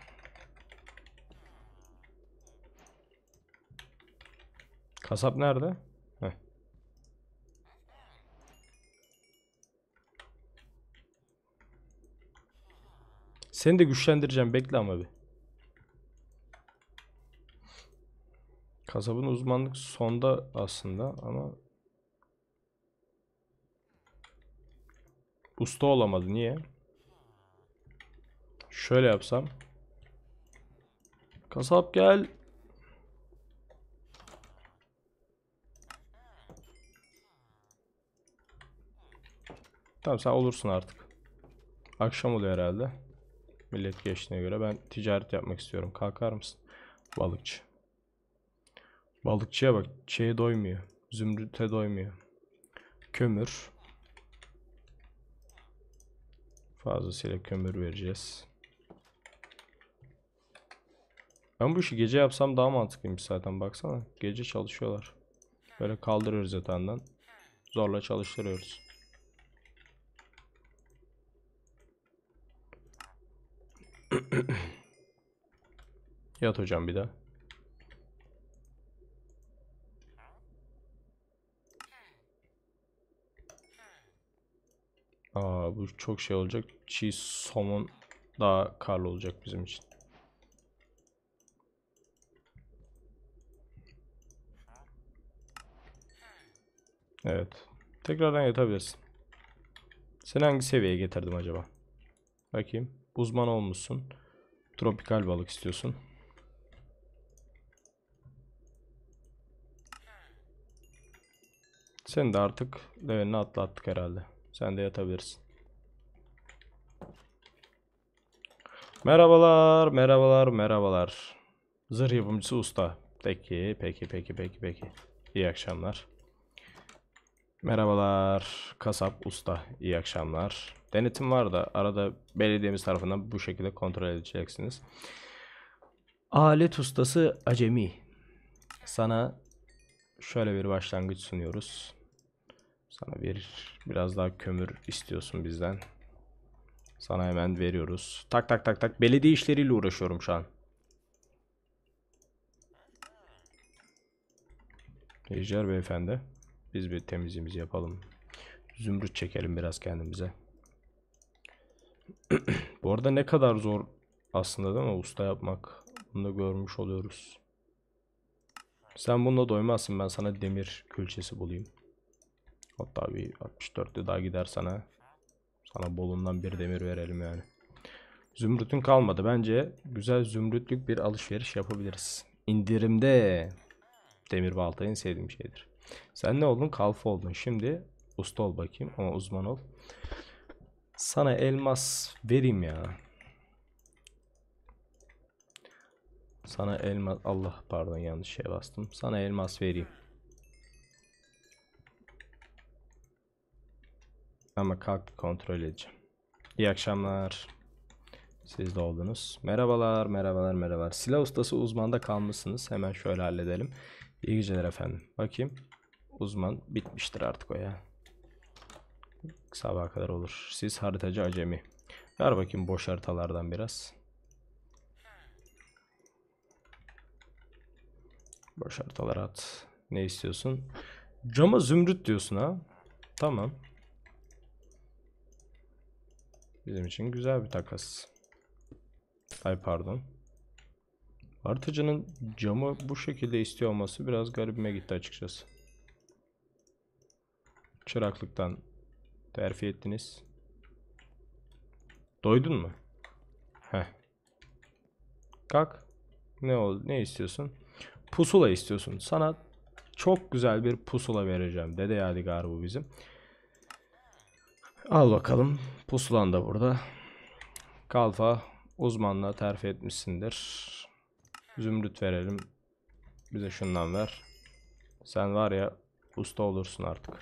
Speaker 1: Kasap nerede? Heh. Seni de güçlendireceğim. Bekle ama bir. Kasabın uzmanlık sonda aslında ama usta olamadı. Niye? Şöyle yapsam. Kasap gel. Tamam sen olursun artık. Akşam oluyor herhalde. Millet geçtiğine göre ben ticaret yapmak istiyorum. Kalkar mısın? Balıkçı. Balıkçıya bak. Şeye doymuyor. Zümrüte doymuyor. Kömür. Fazlasıyla kömür vereceğiz. Ben bu işi gece yapsam daha mantıklıymış zaten. Baksana. Gece çalışıyorlar. Böyle kaldırıyoruz yatağından. Zorla çalıştırıyoruz. Yat hocam bir daha. Aa, bu çok şey olacak. Çiğ somon daha karlı olacak bizim için. Evet. Tekrardan yatabilirsin. Seni hangi seviyeye getirdim acaba? Bakayım. Uzman olmuşsun. Tropikal balık istiyorsun. Sen de artık levelini atlattık herhalde. Sen de yatabilirsin. Merhabalar, merhabalar, merhabalar. Zırh yapımcısı usta. Peki. İyi akşamlar. Merhabalar, kasap usta. İyi akşamlar. Denetim var da arada belediyemiz tarafından bu şekilde kontrol edeceksiniz. Alet ustası acemi. Sana şöyle bir başlangıç sunuyoruz. Sana biraz daha kömür istiyorsun bizden. Sana hemen veriyoruz. Tak. Belediye işleriyle uğraşıyorum şu an. Ejder beyefendi. Biz bir temizliğimizi yapalım. Zümrüt çekelim biraz kendimize. Bu arada ne kadar zor aslında değil mi usta yapmak. Bunu da görmüş oluyoruz. Sen bununla doymazsın. Ben sana demir külçesi bulayım. Hatta bir 64'lü daha gider sana. Sana bolundan bir demir verelim yani. Zümrütün kalmadı. Bence güzel zümrütlük bir alışveriş yapabiliriz. İndirimde. Demir balta en sevdiğim şeydir. Sen ne oldun? Kalfa oldun. Şimdi usta ol bakayım. Ama uzman ol. Sana elmas vereyim ya. Sana elmas... Allah pardon yanlış şeye bastım. Sana elmas vereyim. Ama kalk kontrol edeceğim. İyi akşamlar. Siz de oldunuz. Merhabalar. Silah ustası uzmanda kalmışsınız. Hemen şöyle halledelim. İyi geceler efendim. Bakayım. Uzman bitmiştir artık o ya. Sabaha kadar olur. Siz haritacı acemi. Ver bakayım boş haritalardan biraz. Boş haritalar at. Ne istiyorsun? Cama zümrüt diyorsun ha. Tamam. Bizim için güzel bir takas. Ay pardon. Haritacının camı bu şekilde istiyor olması biraz garibime gitti açıkçası. Çıraklıktan terfi ettiniz. Doydun mu? Heh. Kalk. Ne oldu? Ne istiyorsun? Pusula istiyorsun. Sana çok güzel bir pusula vereceğim. Dede Yadigar bu bizim. Al bakalım. Pusulan da burada. Kalfa Uzmanlığa terfi etmişsindir. Zümrüt verelim. Bize şundan ver. Sen var ya usta olursun artık.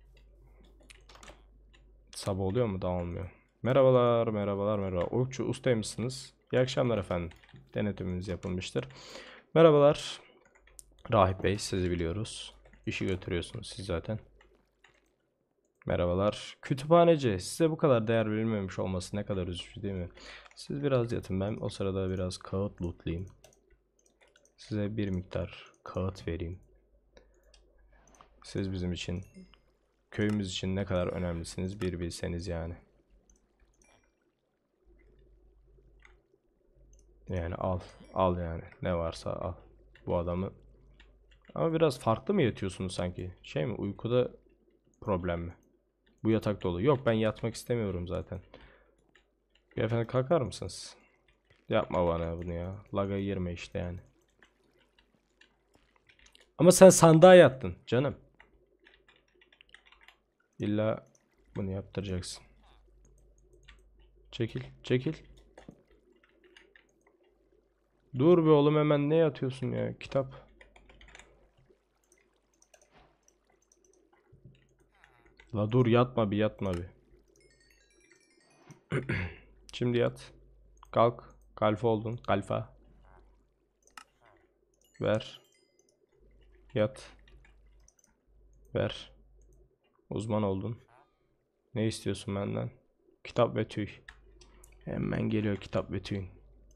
Speaker 1: Sabah oluyor mu? Daha olmuyor. Merhabalar, merhabalar, merhaba. Okçu ustaymışsınız. İyi akşamlar efendim. Denetimimiz yapılmıştır. Merhabalar. Rahip Bey, sizi biliyoruz. İşi götürüyorsunuz siz zaten. Merhabalar. Kütüphaneci. Size bu kadar değer verilmemiş olması ne kadar üzücü değil mi? Siz biraz yatın. Ben o sırada biraz kağıt lootlayayım. Size bir miktar kağıt vereyim. Siz bizim için, köyümüz için ne kadar önemlisiniz bir bilseniz yani. Yani al. Al yani. Ne varsa al. Bu adamı. Ama biraz farklı mı yatıyorsunuz sanki? Şey mi? Uykuda problem mi? Bu yatak dolu. Yok, ben yatmak istemiyorum zaten. Efendim kalkar mısınız? Yapma bana bunu ya. Laga girme işte yani. Ama sen sandığa yattın canım. İlla bunu yaptıracaksın. Çekil, çekil. Dur be oğlum, hemen ne yatıyorsun ya? Kitap. La dur, yatma bir, yatma bir. Şimdi yat. Kalk. Kalfa oldun. Kalfa. Ver. Yat. Ver. Uzman oldun. Ne istiyorsun benden? Kitap ve tüy. Hemen geliyor kitap ve tüy.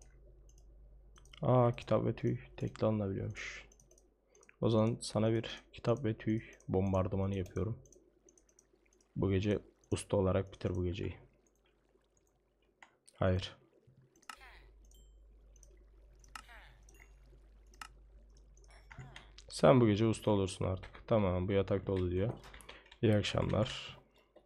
Speaker 1: Aa, kitap ve tüy. Tekli alınabiliyormuş. O zaman sana bir kitap ve tüy bombardımanı yapıyorum. Bu gece usta olarak bitir bu geceyi. Hayır. Sen bu gece usta olursun artık. Tamam, bu yatak dolu diyor. İyi akşamlar.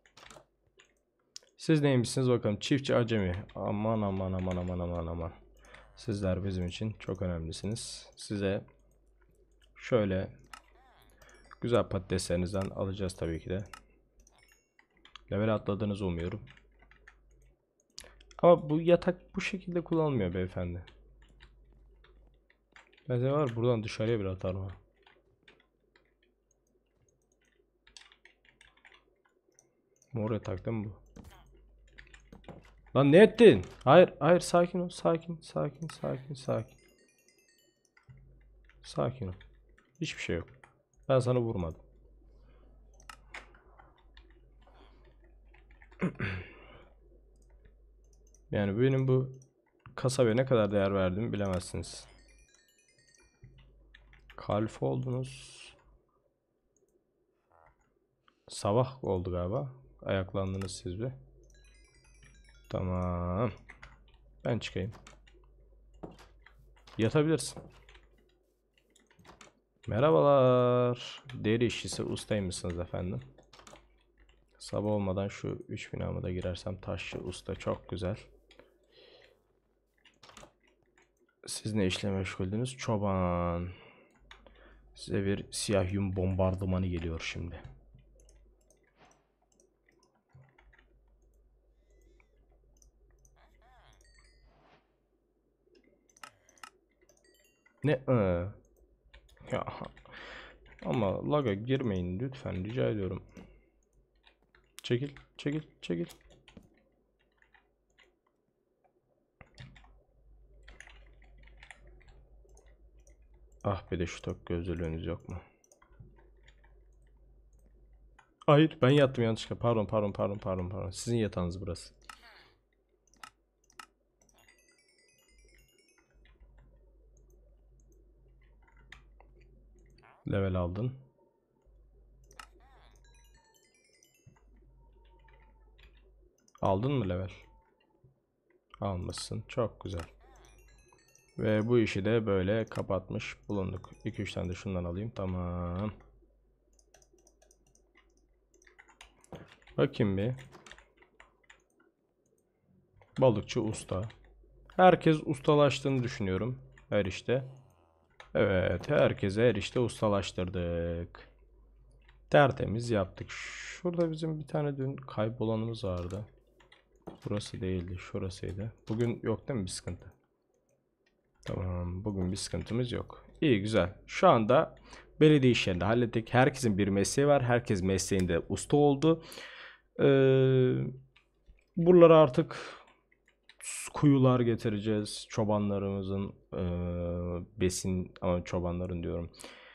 Speaker 1: Siz neymişsiniz bakalım? Çiftçi acemi. Aman aman aman aman aman aman. Sizler bizim için çok önemlisiniz. Size şöyle güzel patateslerinizden alacağız tabii ki de. Level atladığınızı umuyorum. Ama bu yatak bu şekilde kullanılmıyor beyefendi. Mesela var buradan dışarıya bir atar mı? Mor yatak değil mi bu? Lan ne ettin? Hayır, hayır, sakin ol. Sakin, sakin, sakin, sakin. Sakin ol. Hiçbir şey yok. Ben sana vurmadım. Yani benim bu kasabaya ne kadar değer verdiğimi bilemezsiniz. Kalfa oldunuz. Sabah oldu galiba. Ayaklandınız siz bir. Tamam. Ben çıkayım. Yatabilirsin. Merhabalar. Deri işçisi ustaymışsınız efendim. Sabah olmadan şu 3 binamı da girersem taşçı usta çok güzel. Siz ne işle meşguldünüz? Çoban. Size bir siyah yün bombardımanı geliyor şimdi. Ne? Ya. Ama laga girmeyin lütfen, rica ediyorum. Çekil, çekil, çekil. Ah be de şu tok gözlülüğünüz yok mu? Hayır, ben yattım yanlışlıkla. Pardon, pardon, pardon, pardon, pardon. Sizin yatağınız burası. Level aldın. Aldın mı level? Almışsın. Çok güzel. Ve bu işi de böyle kapatmış bulunduk. 2-3 tane de şundan alayım. Tamam. Bakayım bir. Balıkçı usta. Herkes ustalaştığını düşünüyorum. Her işte. Evet, herkese her işte ustalaştırdık. Tertemiz yaptık. Şurada bizim bir tane dün kaybolanımız vardı. Burası değildi, şurasıydı. Bugün yok değil mi bir sıkıntı? Tamam, bugün bir sıkıntımız yok. İyi, güzel. Şu anda belediye işlerini hallettik. Herkesin bir mesleği var. Herkes mesleğinde usta oldu. Buralara artık kuyular getireceğiz. Çobanlarımızın besin, ama çobanların diyorum.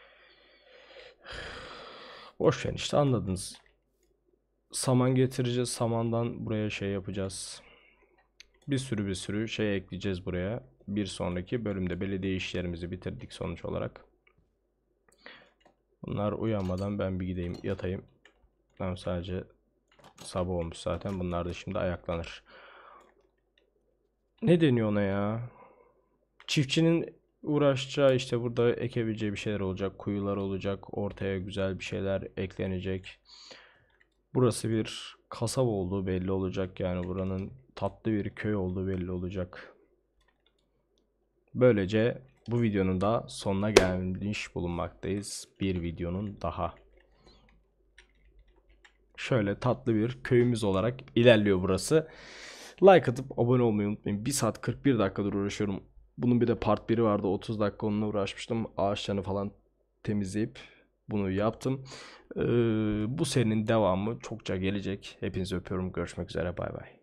Speaker 1: Boş ver işte, anladınız. Saman getireceğiz. Samandan buraya şey yapacağız. Bir sürü şey ekleyeceğiz buraya. Bir sonraki bölümde belediye işlerimizi bitirdik sonuç olarak. Bunlar uyanmadan ben bir gideyim yatayım. Tamam, sadece sabah olmuş zaten. Bunlar da şimdi ayaklanır. Ne deniyor ona ya? Çiftçinin uğraşacağı, işte burada ekebileceği bir şeyler olacak. Kuyular olacak. Ortaya güzel bir şeyler eklenecek. Burası bir kasaba olduğu belli olacak. Yani buranın tatlı bir köy olduğu belli olacak. Böylece bu videonun da sonuna gelmiş bulunmaktayız. Bir videonun daha. Şöyle tatlı bir köyümüz olarak ilerliyor burası. Like atıp abone olmayı unutmayın. 1 saat 41 dakikadır uğraşıyorum. Bunun bir de part 1'i vardı. 30 dakika onunla uğraşmıştım. Ağaçlarını falan temizleyip bunu yaptım. Bu serinin devamı çokça gelecek. Hepinizi öpüyorum. Görüşmek üzere. Bay bay.